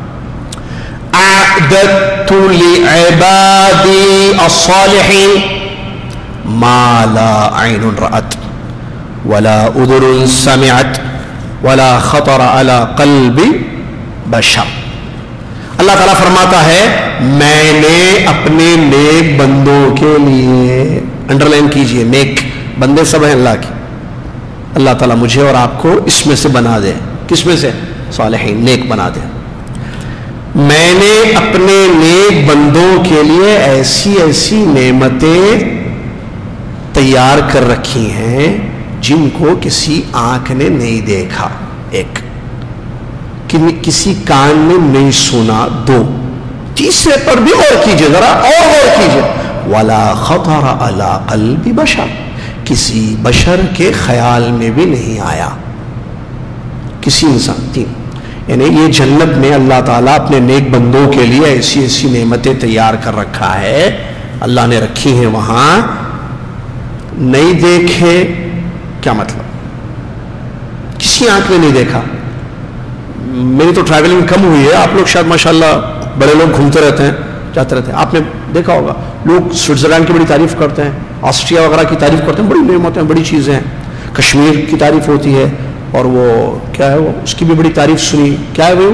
اعددت لعبادی الصالحین ما لا عین رأت ولا اذن سمعت ولا خطر على قلب بشر. اللہ تعالیٰ فرماتا ہے میں نے اپنے نیک بندوں کے لیے, انڈرلائن کیجئے, نیک بندے سب ہیں اللہ کے, اللہ تعالیٰ مجھے اور آپ کو اس میں سے بنا دے. کس میں سے؟ صالحین, نیک بنا دے. میں نے اپنے نیک بندوں کے لیے ایسی ایسی نعمتیں تیار کر رکھی ہیں جن کو کسی آنکھ نے نہیں دیکھا, ایک کسی کان نے نہیں سنا, دو, تیسرے پر بھی غور کیجئے, ذرا اور غور کیجئے, ولا خطر علی قلب بشر, کسی بشر کے خیال میں بھی نہیں آیا کسی انسان. تین, یعنی یہ جنت میں اللہ تعالیٰ اپنے نیک بندوں کے لیے ایسی ایسی نعمتیں تیار کر رکھا ہے, اللہ نے رکھی ہیں وہاں, نہیں دیکھے. کیا مطلب؟ کسی آنکھ نے نہیں دیکھا. میری تو ٹریولنگ کم ہوئی ہے, آپ لوگ شاید ماشاءاللہ بڑے لوگ گھومتے رہتے ہیں, جاتے رہتے ہیں. آپ نے دیکھا ہوگا لوگ سوئٹزرلینڈ کی بڑی تعریف کرتے ہیں, آسٹریا وغیرہ کی تعریف کرتے ہیں, بڑی نعمتیں ہیں, بڑی چیزیں ہیں. کشمیر کی تعریف ہوتی ہے, اور وہ کیا ہے, وہ اس کی بھی بڑی تعریف سنی. کیا ہے وہ؟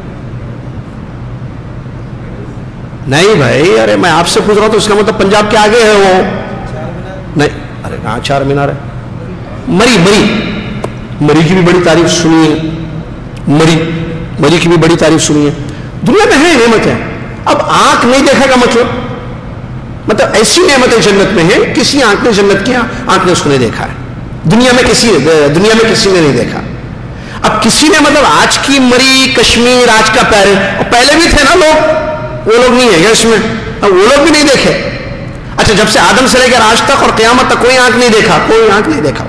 نہیں بھائی, ارے میں آپ سے پوچھ رہا ہوں تو اس کا مطلب پنجاب کے آگے ہے وہ. نہیں, ارے کہاں چار مینار ہے؟ مری کی بھی بڑی تعریف سنی ہے, مری کی بھی بڑی تعریف سنی ہے. دنیا میں ہے نعمتیں. اب آنکھ نہیں دیکھا کا مطلب ایسی نعمتیں جنت میں ہیں کسی آنکھ نے جنت کی آنکھ نے اس کو نہیں دیکھا ہے, دنیا میں کسی نے نہیں دیکھا. اب کسی نے مطلب آج کی مری, کشمیر, آج کا پیرس, اور پہلے بھی تھے نا لوگ, وہ لوگ نہیں ہے اس میں, وہ لوگ بھی نہیں دیکھے. اچھا, جب سے آدم سے لے کر آج تک اور قیامت تک کوئی آنکھ نہیں دیکھا, کوئی آنکھ نہیں دیکھا.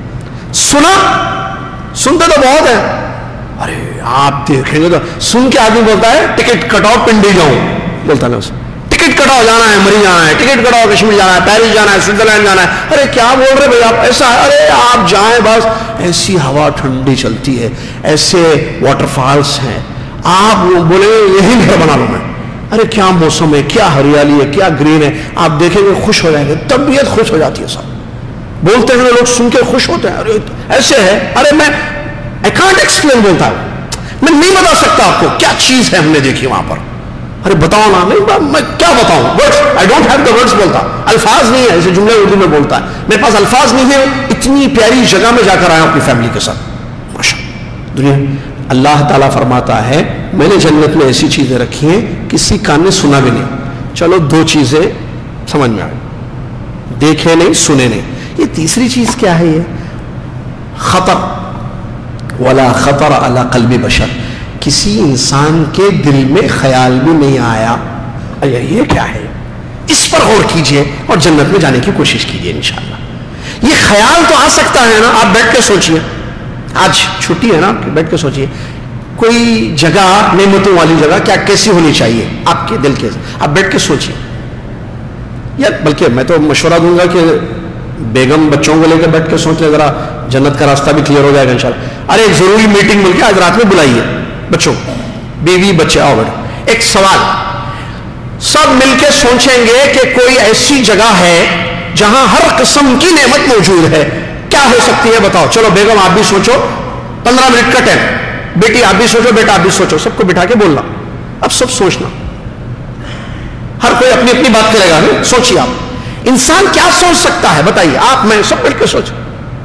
سنتے تو بہت ہے. ارے آپ دیکھیں گے تو سن کے آدمی بولتا ہے ٹکٹ کٹاؤ پنڈی جاؤں, بولتا ہے ٹکٹ کٹاؤ, جانا ہے مری, جانا ہے ٹکٹ کٹاؤ, کشمیر جانا ہے, پیرس جانا ہے, سوئٹزرلینڈ جانا ہے. ارے کیا بول رہے بھائی آپ, ایسا ہے, ارے آپ جائیں بس, ایسی ہوا ٹھنڈی چلتی ہے, ایسے واٹر فالس ہیں, آپ بولے یہی گھر بنا لوں میں. ارے کیا موسم ہے, کیا ہریالی ہے, کیا گرین ہے, آپ دیکھیں گے خوش ہو جائیں گے, طبیعت خوش ہو جاتی ہے. سب بولتے ہیں لوگ سن کے خوش ہوتے ہیں, ارے ایسے ہے, ارے میں I can't explain بولتا ہے, میں نہیں بتا سکتا آپ کو کیا چیز ہے ہم نے دیکھی وہاں پر. ارے بتاؤ نا, نہیں میں کیا بتاؤں, words, I don't have the words بولتا, الفاظ نہیں ہے, ایسے جملے اردو میں بولتا ہے, میرے پاس الفاظ نہیں ہے, اتنی پیاری جگہ میں جا کر آیا اپنی فیملی کے ساتھ. ماشاءاللہ دنیا. اللہ تعالیٰ فرماتا ہے میں نے جنت میں ایسی چیزیں رکھی ہیں کسی کان نے سنا بھی نہیں. چلو دو چیزیں سمجھ میں آئی, دیکھے نہیں, سنے نہیں. یہ تیسری چیز کیا ہے؟ یہ خطر, ولا خطر علی قلب بشر, کسی انسان کے دل میں خیال بھی نہیں آیا. یہ کیا ہے؟ اس پر غور کیجئے اور جنت میں جانے کی کوشش کیجئے انشاءاللہ. یہ خیال تو آ سکتا ہے نا, آپ بیٹھ کے سوچئے, آج چھٹی ہے نا, بیٹھ کے سوچئے کوئی جگہ, نعمتوں والی جگہ کیا کیسی ہونی چاہیے آپ کے دل کے, آپ بیٹھ کے سوچئے. یا بلکہ میں تو مشورہ دوں گا کہ بیگم بچوں کو لے کے بیٹھ کے سوچ لے, ذرا جنت کا راستہ بھی کلیئر ہو جائے گا انشاءاللہ. ارے ایک ضروری میٹنگ مل کے آج رات میں بلائیے بچوں, بیوی بچے, آؤ بیٹھو. ایک سوال, سب مل کے سوچیں گے کہ کوئی ایسی جگہ ہے جہاں ہر قسم کی نعمت موجود ہے, کیا ہو سکتی ہے بتاؤ. چلو بیگم آپ بھی سوچو, 15 منٹ کا ٹائم, بیٹی آپ بھی سوچو, بیٹا آپ بھی سوچو, سب کو بٹھا کے بولنا. اب سب سوچنا, ہر کوئی اپنی اپنی بات کرے گا. سوچیے آپ, انسان کیا سوچ سکتا ہے بتائیے, آپ میں سب مل کے سوچ.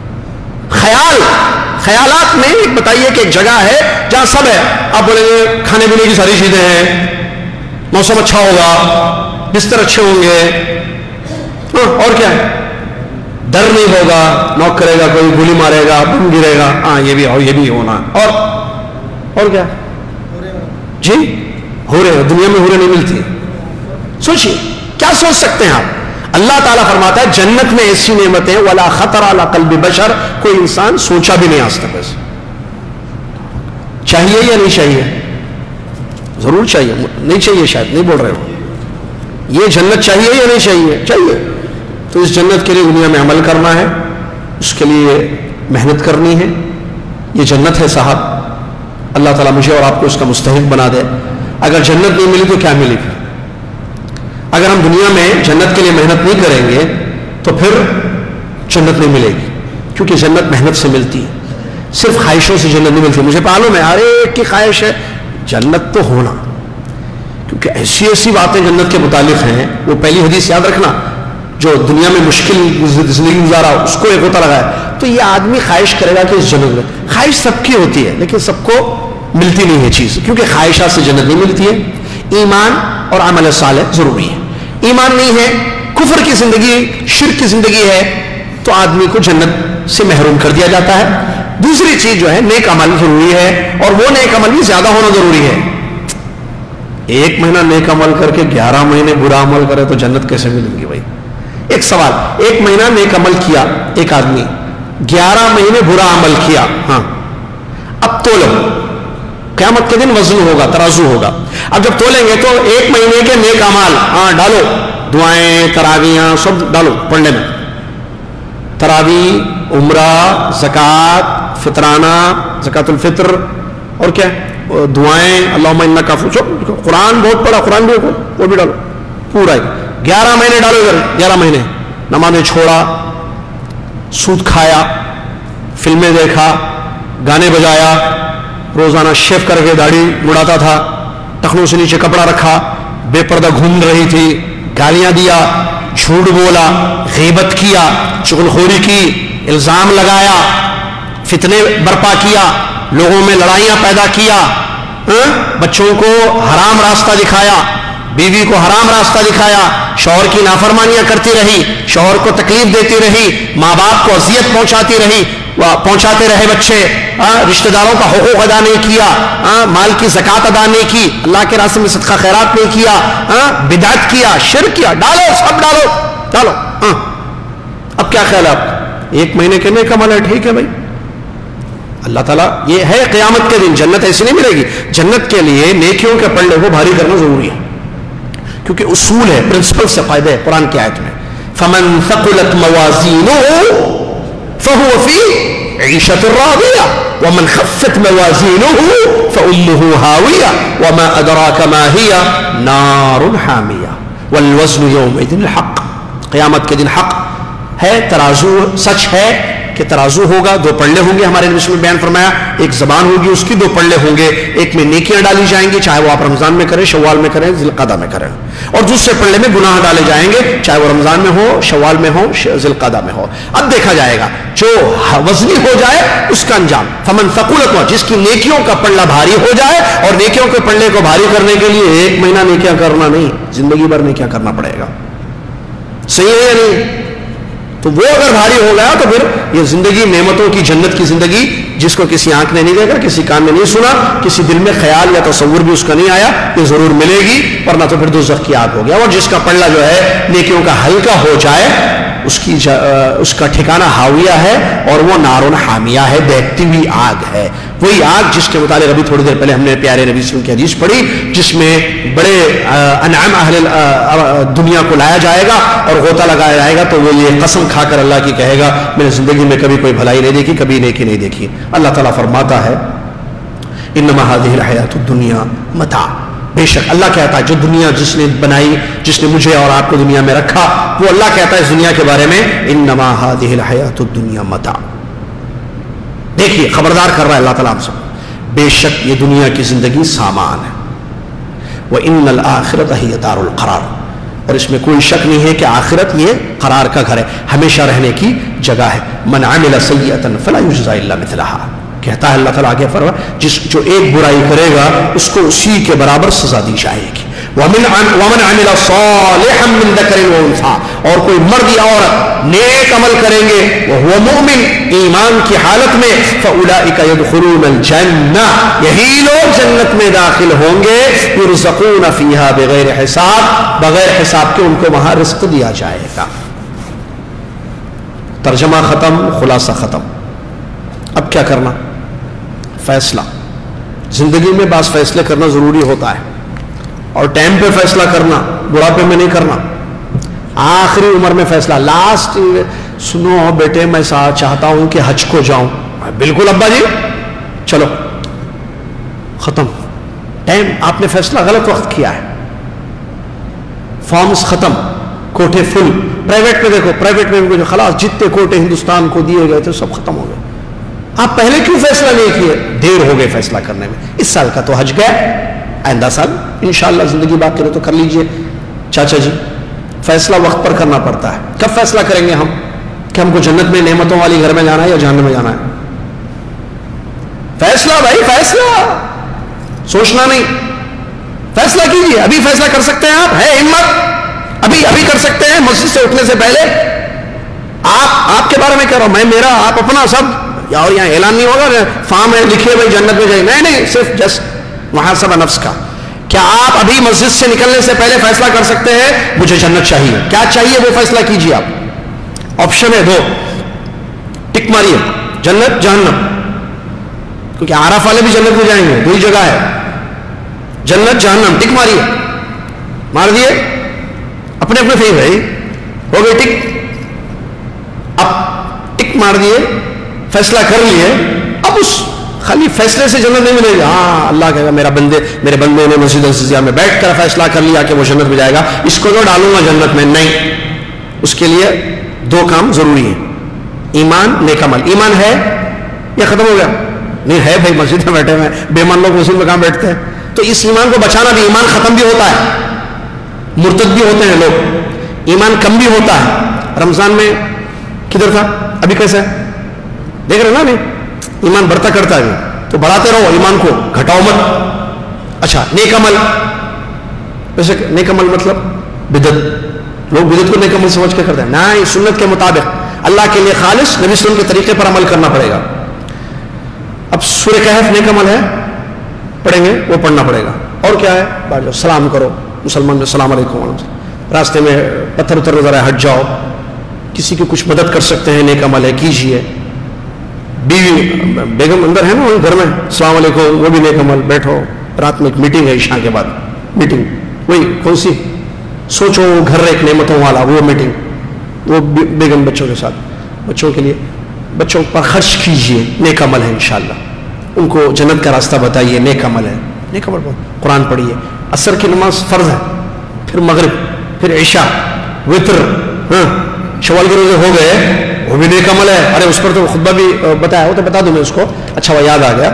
خیالات میں ایک بتائیے کہ ایک جگہ ہے جہاں سب ہے. آپ بولیں گے کھانے پینے کی ساری چیزیں ہیں, موسم اچھا ہوگا, بستر اچھے ہوں گے, اور کیا ہے, ڈر نہیں ہوگا, نوک کرے گا کوئی, گولی مارے گا, بم گرے گا, ہاں یہ بھی ہونا, اور کیا جی ہو رہے. دنیا میں ہو رہے نہیں ملتی. سوچیے کیا سوچ سکتے ہیں آپ. اللہ تعالیٰ فرماتا ہے جنت میں ایسی نعمتیں, ولا خطر علی قلب بشر, کوئی انسان سوچا بھی نہیں آج تک. چاہیے یا نہیں چاہیے؟ ضرور چاہیے. نہیں چاہیے شاید, نہیں بول رہے ہو. یہ جنت چاہیے یا نہیں چاہیے؟ چاہیے. تو اس جنت کے لیے دنیا میں عمل کرنا ہے, اس کے لیے محنت کرنی ہے, یہ جنت ہے صاحب، اللہ تعالیٰ مجھے اور آپ کو اس کا مستحق بنا دے. اگر جنت نہیں ملی تو کیا ملی پھر؟ اگر ہم دنیا میں جنت کے لیے محنت نہیں کریں گے تو پھر جنت نہیں ملے گی، کیونکہ جنت محنت سے ملتی ہے. صرف خواہشوں سے جنت نہیں ملتی. مجھے معلوم ہے ہر ایک کی خواہش ہے جنت تو ہونا، کیونکہ ایسی ایسی باتیں جنت کے متعلق ہیں. وہ پہلی حدیث یاد رکھنا، جو دنیا میں مشکل زندگی گزارا اس کو ایک ہوتا لگا ہے، تو یہ آدمی خواہش کرے گا کہ اس جنت میں. خواہش سب کی ہوتی ہے لیکن سب کو ملتی نہیں ہے چیز، کیونکہ خواہشات سے جنت نہیں ملتی ہے. ایمان اور عمل صالح ضروری ہے. ایمان نہیں ہے، کفر کی زندگی، شرک کی زندگی ہے، تو آدمی کو جنت سے محروم کر دیا جاتا ہے. دوسری چیز جو ہے نیک عمل ضروری ہے، اور وہ نیک عمل بھی زیادہ ہونا ضروری ہے. 1 مہینہ نیک عمل کر کے 11 مہینے برا عمل کرے تو جنت کیسے ملے گی بھائی؟ ایک سوال، 1 مہینہ نیک عمل کیا ایک آدمی، 11 مہینے برا عمل کیا، ہاں اب تولو، قیامت کے دن وزن ہوگا، ترازو ہوگا. اب جب تولیں گے تو 1 مہینے کے نیک اعمال ہاں ڈالو، دعائیں تراویحاں سب ڈالو پڑھنے میں، تراویح، عمرہ، زکوٰۃ، فطرانہ، زکوٰۃ الفطر، اور کیا دعائیں، اللہم انک عفو، قرآن بہت پڑھا، قرآن بھی وہ بھی ڈالو پورا ہی. 11 مہینے ڈالو ادھر، 11 مہینے نمازیں چھوڑا، سود کھایا، فلمیں دیکھا، گانے بجایا، روزانہ شیف کر کے داڑھی مڑاتا تھا، ٹخنوں سے نیچے کپڑا رکھا، بے پردہ گھوم رہی تھی، گالیاں دیا، جھوٹ بولا، غیبت کیا، چغلخوری کی، الزام لگایا، فتنے برپا کیا، لوگوں میں لڑائیاں پیدا کیا، بچوں کو حرام راستہ دکھایا، بیوی کو حرام راستہ دکھایا، شوہر کی نافرمانیاں کرتی رہی، شوہر کو تکلیف دیتی رہی، ماں باپ کو اذیت پہنچاتے رہے بچے، رشتہ داروں کا حقوق ادا نہیں کیا، مال کی زکوٰۃ ادا نہیں کی، اللہ کے راستے میں صدقہ خیرات نہیں کیا، بدعت کیا، شرک کیا، ڈالو سب ڈالو. اب کیا خیال ہے آپ؟ 1 مہینے کے نیک عمل ہے، ٹھیک ہے بھائی. اللہ تعالیٰ یہ ہے قیامت کے دن جنت ایسی نہیں ملے گی. جنت کے لیے نیکیوں کے پلڑے کو بھاری کرنا ضروری ہے، کیونکہ اصول ہے، پرنسپل سے فائدہ ہے. قرآن کی آیت میں فمن ثقلت موازینہ فهو في عيشة راضية ومن خفت موازينه فأمه هاوية وما أدراك ما هي نار حامية والوزن يومئذ الحق. قیامت کے دن حق ہے، ترازو سچ ہے کہ ترازو ہوگا، 2 پلڑے ہوں گے. ہمارے نبی نے بیان فرمایا ایک زبان ہوگی، اس کی 2 پلڑے ہوں گے، ایک میں نیکیاں ڈالی جائیں گی، چاہے وہ آپ رمضان میں کریں، شوال میں کریں، ذی القعدہ میں کریں، اور دوسرے پلڑے میں گناہ ڈالے جائیں گے، چاہے وہ رمضان میں ہو، شوال میں ہو، ذی القعدہ میں ہو. اب دیکھا جائے گا جو وزنی ہو جائے اس کا انجام. فمن ثقلت، جس کی نیکیوں کا پلڑا بھاری ہو جائے، اور نیکیوں کے پلڑے کو بھاری کرنے کے لیے 1 مہینہ نیکیاں کرنا نہیں، زندگی بھر نیکیاں کرنا پڑے گا. صحیح ہے یا نہیں؟ تو وہ اگر بھاری ہو گیا تو پھر یہ زندگی نعمتوں کی، جنت کی زندگی، جس کو کسی آنکھ نے نہیں دیکھا، کسی کان نے نہیں سنا، کسی دل میں خیال یا تصور بھی اس کا نہیں آیا، یہ ضرور ملے گی، ورنہ تو پھر دوزخ کی آگ ہو گیا. اور جس کا پلڑا جو ہے نیکیوں کا ہلکا ہو جائے اس کا ٹھکانہ ہاویہ ہے، اور وہ نارون حامیہ ہے، دیکھتی ہوئی آگ ہے. وہی آگ جس کے متعلق ابھی تھوڑی دیر پہلے ہم نے پیارے نبی صلی اللہ علیہ وسلم کی حدیث پڑھی، جس میں بڑے انعام اہل دنیا کو لایا جائے گا اور غوطہ لگایا جائے گا، تو وہ یہ قسم کھا کر اللہ کی کہے گا میں نے زندگی میں کبھی کوئی بھلائی نہیں دیکھی، کبھی نیکی نہیں دیکھی. اللہ تعالیٰ فرماتا ہے انما هذه الحیات الدنیا متاع. بے شک اللہ کہتا ہے جو دنیا جس نے بنائی، جس نے مجھے اور آپ کو دنیا میں رکھا، وہ اللہ کہتا ہے اس دنیا کے بارے میں انما هذه الحیات الدنیا متاع. دیکھیے خبردار کر رہا ہے اللہ تعالیٰ ہم سب، بے شک یہ دنیا کی زندگی سامان ہے. وَإِنَّ الْآخِرَةَ هِيَ دَارُ الْقَرَارِ، اور اس میں کوئی شک نہیں ہے کہ آخرت یہ قرار کا گھر ہے، ہمیشہ رہنے کی جگہ ہے. مَنْ عَمِلَ سَيِّئَةً فَلَا يُجْزَى إِلَّا مِثْلَهَا، کہتا ہے اللہ تعالیٰ آگے فرمایا جو ایک برائی کرے گا اس کو اسی کے برابر سزا دی جائے گی. وَمَنْ عَمِلَ صَالِحًا مِّن ذَكَرٍ وَأُنثَىٰ، اور کوئی مرد یا عورت نیک عمل کریں گے وَهُوَ مُؤْمِنٌ، ایمان کی حالت میں، فَأُولَٰئِكَ يَدْخُلُونَ الْجَنَّةَ، یہی لوگ جنت میں داخل ہوں گے. يُرْزَقُونَ فِيهَا بِغَيْرِ حساب، بغیر حساب کے ان کو وہاں رزق دیا جائے گا. ترجمہ ختم، خلاصہ ختم. اب کیا کرنا؟ فیصلہ. زندگی میں بعض فیصلے کرنا ضروری ہوتا ہے، اور ٹائم پہ فیصلہ کرنا، بڑھاپے میں نہیں کرنا. آخری عمر میں فیصلہ، لاسٹ. سنو بیٹے میں چاہتا ہوں کہ حج کو جاؤں. بالکل ابا جی چلو ختم ٹائم، آپ نے فیصلہ غلط وقت کیا ہے، فارمز ختم، کوٹے فل. پرائیویٹ میں دیکھو، پرائیویٹ میں بھی خلاص جتنے کوٹے ہندوستان کو دیے گئے تھے سب ختم ہو گئے. آپ پہلے کیوں فیصلہ نہیں کیے؟ دیر ہو گئے فیصلہ کرنے میں. اس سال کا تو حج گیا، آئندہ سال انشاءاللہ زندگی باقی رہے تو کر لیجئے. چاچا جی فیصلہ وقت پر کرنا پڑتا ہے. کب فیصلہ کریں گے ہم کہ ہم کو جنت میں نعمتوں والی گھر میں جانا ہے یا جہنم میں جانا ہے؟ فیصلہ بھائی، فیصلہ سوچنا نہیں، فیصلہ کیجئے. ابھی فیصلہ کر سکتے ہیں آپ، ہے ہمت، ابھی کر سکتے ہیں. مسجد سے اٹھنے سے پہلے آپ کے بارے میں کہہ رہا ہوں میں، میرا آپ اپنا سب، اور یہاں اعلان نہیں ہوگا فارم ہے لکھے بھائی جنت میں جائیں، نہیں، صرف جسٹ محاسبہ نفس کا. کیا آپ ابھی مسجد سے نکلنے سے پہلے فیصلہ کر سکتے ہیں مجھے جنت چاہیے؟ کیا چاہیے وہ فیصلہ کیجئے آپ. آپشن ہے 2، ٹک ماریے، جنت جہنم، کیونکہ عرف والے بھی جنت میں جائیں گے، 2 ہی جگہ ہے، جنت جہنم. ٹک ماریے، مار دیے اپنے فیس بھائی، ہو گئی ٹک. اب ٹک مار دیے، فیصلہ کر لیے. اب اس خالی فیصلے سے جنت نہیں ملے گی. ہاں اللہ کہے گا میرے بندے نے مسجد عزیزیہ میں بیٹھ کر فیصلہ کر لیا کہ وہ جنت میں جائے گا، اس کو تو ڈالوں گا جنت میں. نہیں، اس کے لیے 2 کام ضروری ہیں، ایمان، نیک عمل. ایمان ہے یا ختم ہو گیا؟ نہیں ہے بھائی، مسجد میں بیٹھے ہوئے بے ایمان لوگ مسجد میں کہاں بیٹھتے ہیں؟ تو اس ایمان کو بچانا بھی، ایمان ختم بھی ہوتا ہے، مرتد بھی ہوتے ہیں لوگ، ایمان کم بھی ہوتا ہے. رمضان میں کدھر تھا، ابھی کیسا ہے دیکھ رہے نا؟ نہیں، ایمان بڑھتا کرتا ہے تو بڑھاتے رہو، ایمان کو گھٹاؤ مت. اچھا نیک عمل، ویسے نیک عمل مطلب بدعت، لوگ بدعت کو نیک عمل سمجھ کے کرتے ہیں. نہیں، سنت کے مطابق اللہ کے لیے خالص نبی صلی اللہ علیہ وسلم کے طریقے پر عمل کرنا پڑے گا. اب سورہ کہف نیک عمل ہے، پڑھیں گے، وہ پڑھنا پڑے گا. اور کیا ہے؟ بات سلام کرو، مسلمان میں السلام علیکم، راستے میں پتھر اتر نظر آئے ہٹ جاؤ، کسی کی کچھ مدد کر سکتے ہیں نیک عمل ہے کیجیے. بیوی بیگم اندر ہے نا وہی گھر میں، السلام علیکم، وہ بھی نیک عمل. بیٹھو، رات میں ایک میٹنگ ہے عشاء کے بعد، میٹنگ وہی کون سی؟ سوچو گھر ایک نعمتوں والا، وہ میٹنگ، وہ بیگم بچوں کے ساتھ، بچوں کے لیے، بچوں پر خرچ کیجئے، نیک عمل ہے انشاءاللہ. ان کو جنت کا راستہ بتائیے، نیک عمل ہے. نیک عمل قرآن پڑھیے. عصر کی نماز فرض ہے، پھر مغرب، پھر عشاء، وتر. ہاں شوال کے روزے ہو گئے، وہ بھی نیک عمل ہے. ارے اس پر تو خطبہ بھی بتایا ہو تو بتا دوں میں اس کو. اچھا وہ یاد آ گیا،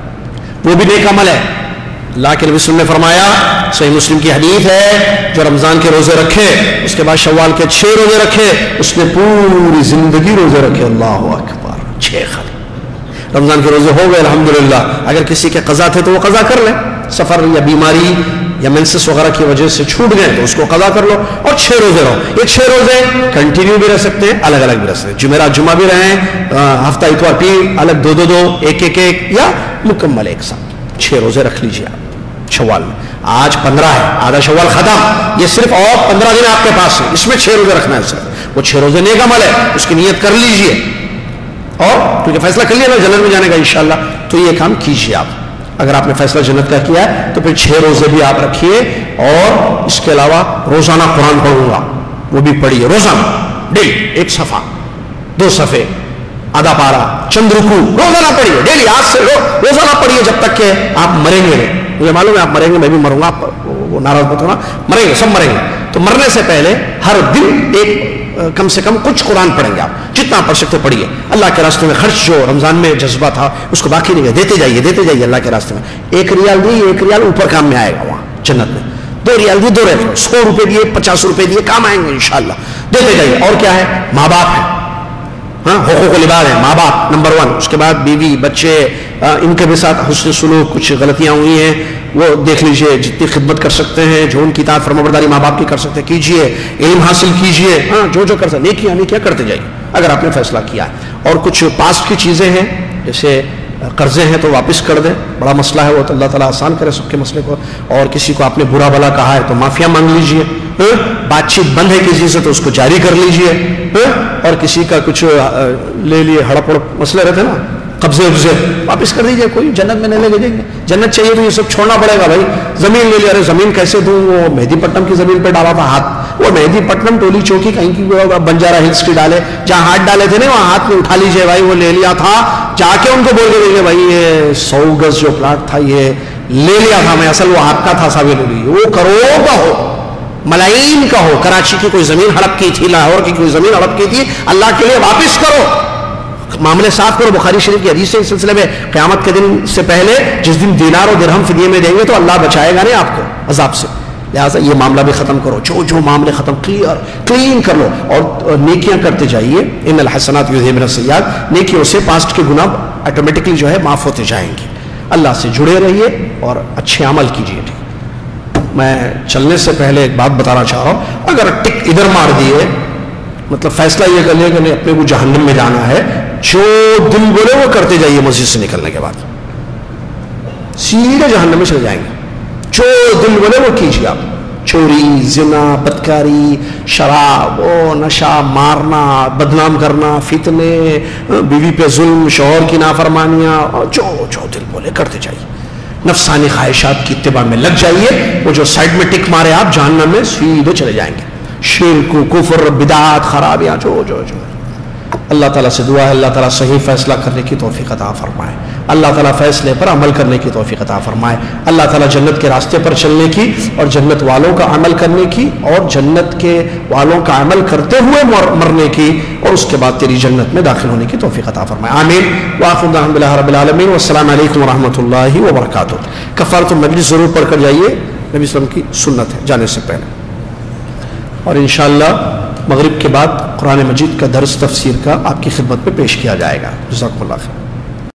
وہ بھی نیک عمل ہے. اللہ کے نبی صلی اللہ علیہ وسلم نے فرمایا، صحیح مسلم کی حدیث ہے، جو رمضان کے روزے رکھے اس کے بعد شوال کے 6 روزے رکھے، اس نے پوری زندگی روزے رکھے. اللہ اکبر، 6 خالی رمضان کے روزے ہو گئے الحمدللہ. اگر کسی کے قضا تھے تو وہ قضا کر لیں، سفر یا بیماری یا منسس وغیرہ کی وجہ سے چھوٹ گئے تو اس کو قضا کر لو. اور 6 روزے رہو. یہ 6 روزے کنٹینیو بھی رہ سکتے ہیں، الگ الگ بھی رہ سکتے ہیں. جمعرات جمعہ بھی رہیں، ہفتہ اتوار پیر الگ، 2 ایک یا مکمل ایک ساتھ 6 روزے رکھ لیجیے آپ شوال میں. آج 15 ہے، آدھا شوال ختم، یہ صرف اور 15 دن آپ کے پاس ہے، اس میں 6 روزے رکھنا ہے صرف. وہ 6 روزے نیک عمل ہے، اس کی نیت کر لیجیے. اور کیونکہ فیصلہ کر لیا نا جنت میں جانے کا انشاءاللہ، تو یہ کام کیجیے آپ. اگر آپ نے فیصلہ جنت کا کیا ہے تو پھر 6 روزے بھی آپ رکھیے. اور اس کے علاوہ روزانہ قرآن پڑھوں گا، وہ بھی پڑھیے روزانہ، ڈیلی 1 صفحہ، 2 صفحے، آدھا پارا، چند رکوع، روزانہ پڑھیے ڈیلی. آج سے روزانہ پڑھیے جب تک کہ آپ مریں گے. مجھے معلوم ہے آپ مریں گے، میں بھی مروں گا، آپ وہ ناراض مت ہونا، مریں گے، سب مریں گے. تو مرنے سے پہلے ہر دن ایک کم سے کم کچھ قرآن پڑھیں گے آپ، جتنا پڑھ سکتے پڑھیے. اللہ کے راستے میں خرچ جو رمضان میں جذبہ تھا اس کو باقی نہیں ہے، دیتے جائیے اللہ کے راستے میں. 1 ریال دیے، 1 ریال اوپر کام میں آئے گا وہاں جنت میں. 2 ریال دیے، 2 ریال، 100 روپے دیے، 50 روپے دیے، کام آئیں گے انشاءاللہ. دیتے جائیے. اور کیا ہے؟ ماں باپ ہے، ہاں حقوق العباد ہے، ماں باپ نمبر 1. اس کے بعد بیوی، بچے، ان کے بھی ساتھ حسن سلوک. کچھ غلطیاں ہوئی ہیں وہ دیکھ لیجئے، جتنی خدمت کر سکتے ہیں، جو ان کی اطاعت فرمانبرداری ماں باپ کی کر سکتے ہیں کیجئے. علم حاصل کیجئے، ہاں جو کر سکتے نیکیاں کرتے جائیے اگر آپ نے فیصلہ کیا ہے. اور کچھ پاسٹ کی چیزیں ہیں، جیسے قرضے ہیں تو واپس کر دیں، بڑا مسئلہ ہے وہ، تو اللہ تعالیٰ آسان کرے سب کے مسئلے کو. اور کسی کو آپ نے برا بھلا کہا ہے تو معافیا مانگ لیجئے. بات چیت بند ہے کسی سے تو اس کو جاری کر لیجئے. اور کسی کا کچھ لے لیے، ہڑپ مسئلے رہتے نا، قبضے ابزے واپس کر دیجیے، کوئی جنت میں نہیں لے کے جائیں گے. جنت چاہیے تو یہ سب چھوڑنا پڑے گا بھائی. زمین لے لیا، ارے زمین کیسے دوں؟ وہ مہدی پٹنم کی زمین پہ ڈالا تھا ہاتھ، وہ مہدی پٹنم ٹولی چوکی کہیں کی بنجارا ہلس کی ڈالے، جہاں ہاتھ ڈالے تھے نا وہاں ہاتھ میں اٹھا لیجیے بھائی. وہ لے لیا تھا، جا کے ان کو بول کے دیکھیے بھائی یہ 100 گز جو پلاٹ تھا یہ لے لیا تھا میں، اصل وہ آپ کا تھا صاحب. وہ کروڑوں کا ہو، ملائی کا ہو، کراچی کی کوئی زمین ہڑپ کی تھی، لاہور کی کوئی زمین ہڑپ کی تھی، اللہ کے لیے واپس کرو، معاملے صاف کرو. بخاری شریف کی حدیث ہے اس سلسلے میں، قیامت کے دن سے پہلے جس دن دینار و درہم فدیے میں دیں گے تو اللہ بچائے گا نہیں آپ کو عذاب سے. لہٰذا یہ معاملہ بھی ختم کرو، جو معاملے ختم کلین کر لو اور نیکیاں کرتے جائیے. ان الحسنات یذہبن السیئات، نیکیوں سے پاسٹ کے گناہ آٹومیٹکلی جو ہے معاف ہوتے جائیں گے. اللہ سے جڑے رہیے اور اچھے عمل کیجیے. میں چلنے سے پہلے ایک بات بتانا چاہ رہا ہوں، اگر ٹک ادھر مار دیے مطلب فیصلہ یہ کر لیا کہ نہیں اپنے کو جہنم میں جانا ہے، جو دل بولے وہ کرتے جائیے. مسجد سے نکلنے کے بعد سیدھے جہنم میں چلے جائیں گے. جو دل بولے وہ کیجیے آپ. چوری، زنا، بدکاری، شراب، نشہ، مارنا، بدنام کرنا، فتنے، بیوی پہ ظلم، شوہر کی نافرمانیاں، جو دل بولے کرتے جائیے. نفسانی خواہشات کی اتباع میں لگ جائیے. وہ جو سائڈ میں ٹک مارے آپ جہنم میں سیدھے چلے جائیں گے. شرک، کفر، بدعات، خرابیاں، جو اللہ تعالیٰ سے دعا ہے اللہ تعالیٰ صحیح فیصلہ کرنے کی توفیق عطا فرمائے. اللہ تعالیٰ فیصلے پر عمل کرنے کی توفیق عطا فرمائے. اللہ تعالیٰ جنت کے راستے پر چلنے کی اور جنت والوں کا عمل کرنے کی اور جنت کے والوں کا عمل کرتے ہوئے مرنے کی اور اس کے بعد تیری جنت میں داخل ہونے کی توفیق عطا فرمائے. آمین. وآخر دعوانا باللہ رب العالمین والسلام علیکم ورحمۃ اللہ وبرکاتہ. کفارۃ المجلس ضرور پڑھ کر جائیے، نبی صلی اللہ علیہ وسلم کی سنت ہے جانے سے پہلے. اور انشاءاللہ مغرب کے بعد قرآن مجید کا درس تفسیر کا آپ کی خدمت میں پیش کیا جائے گا. جزاکم اللہ خیر.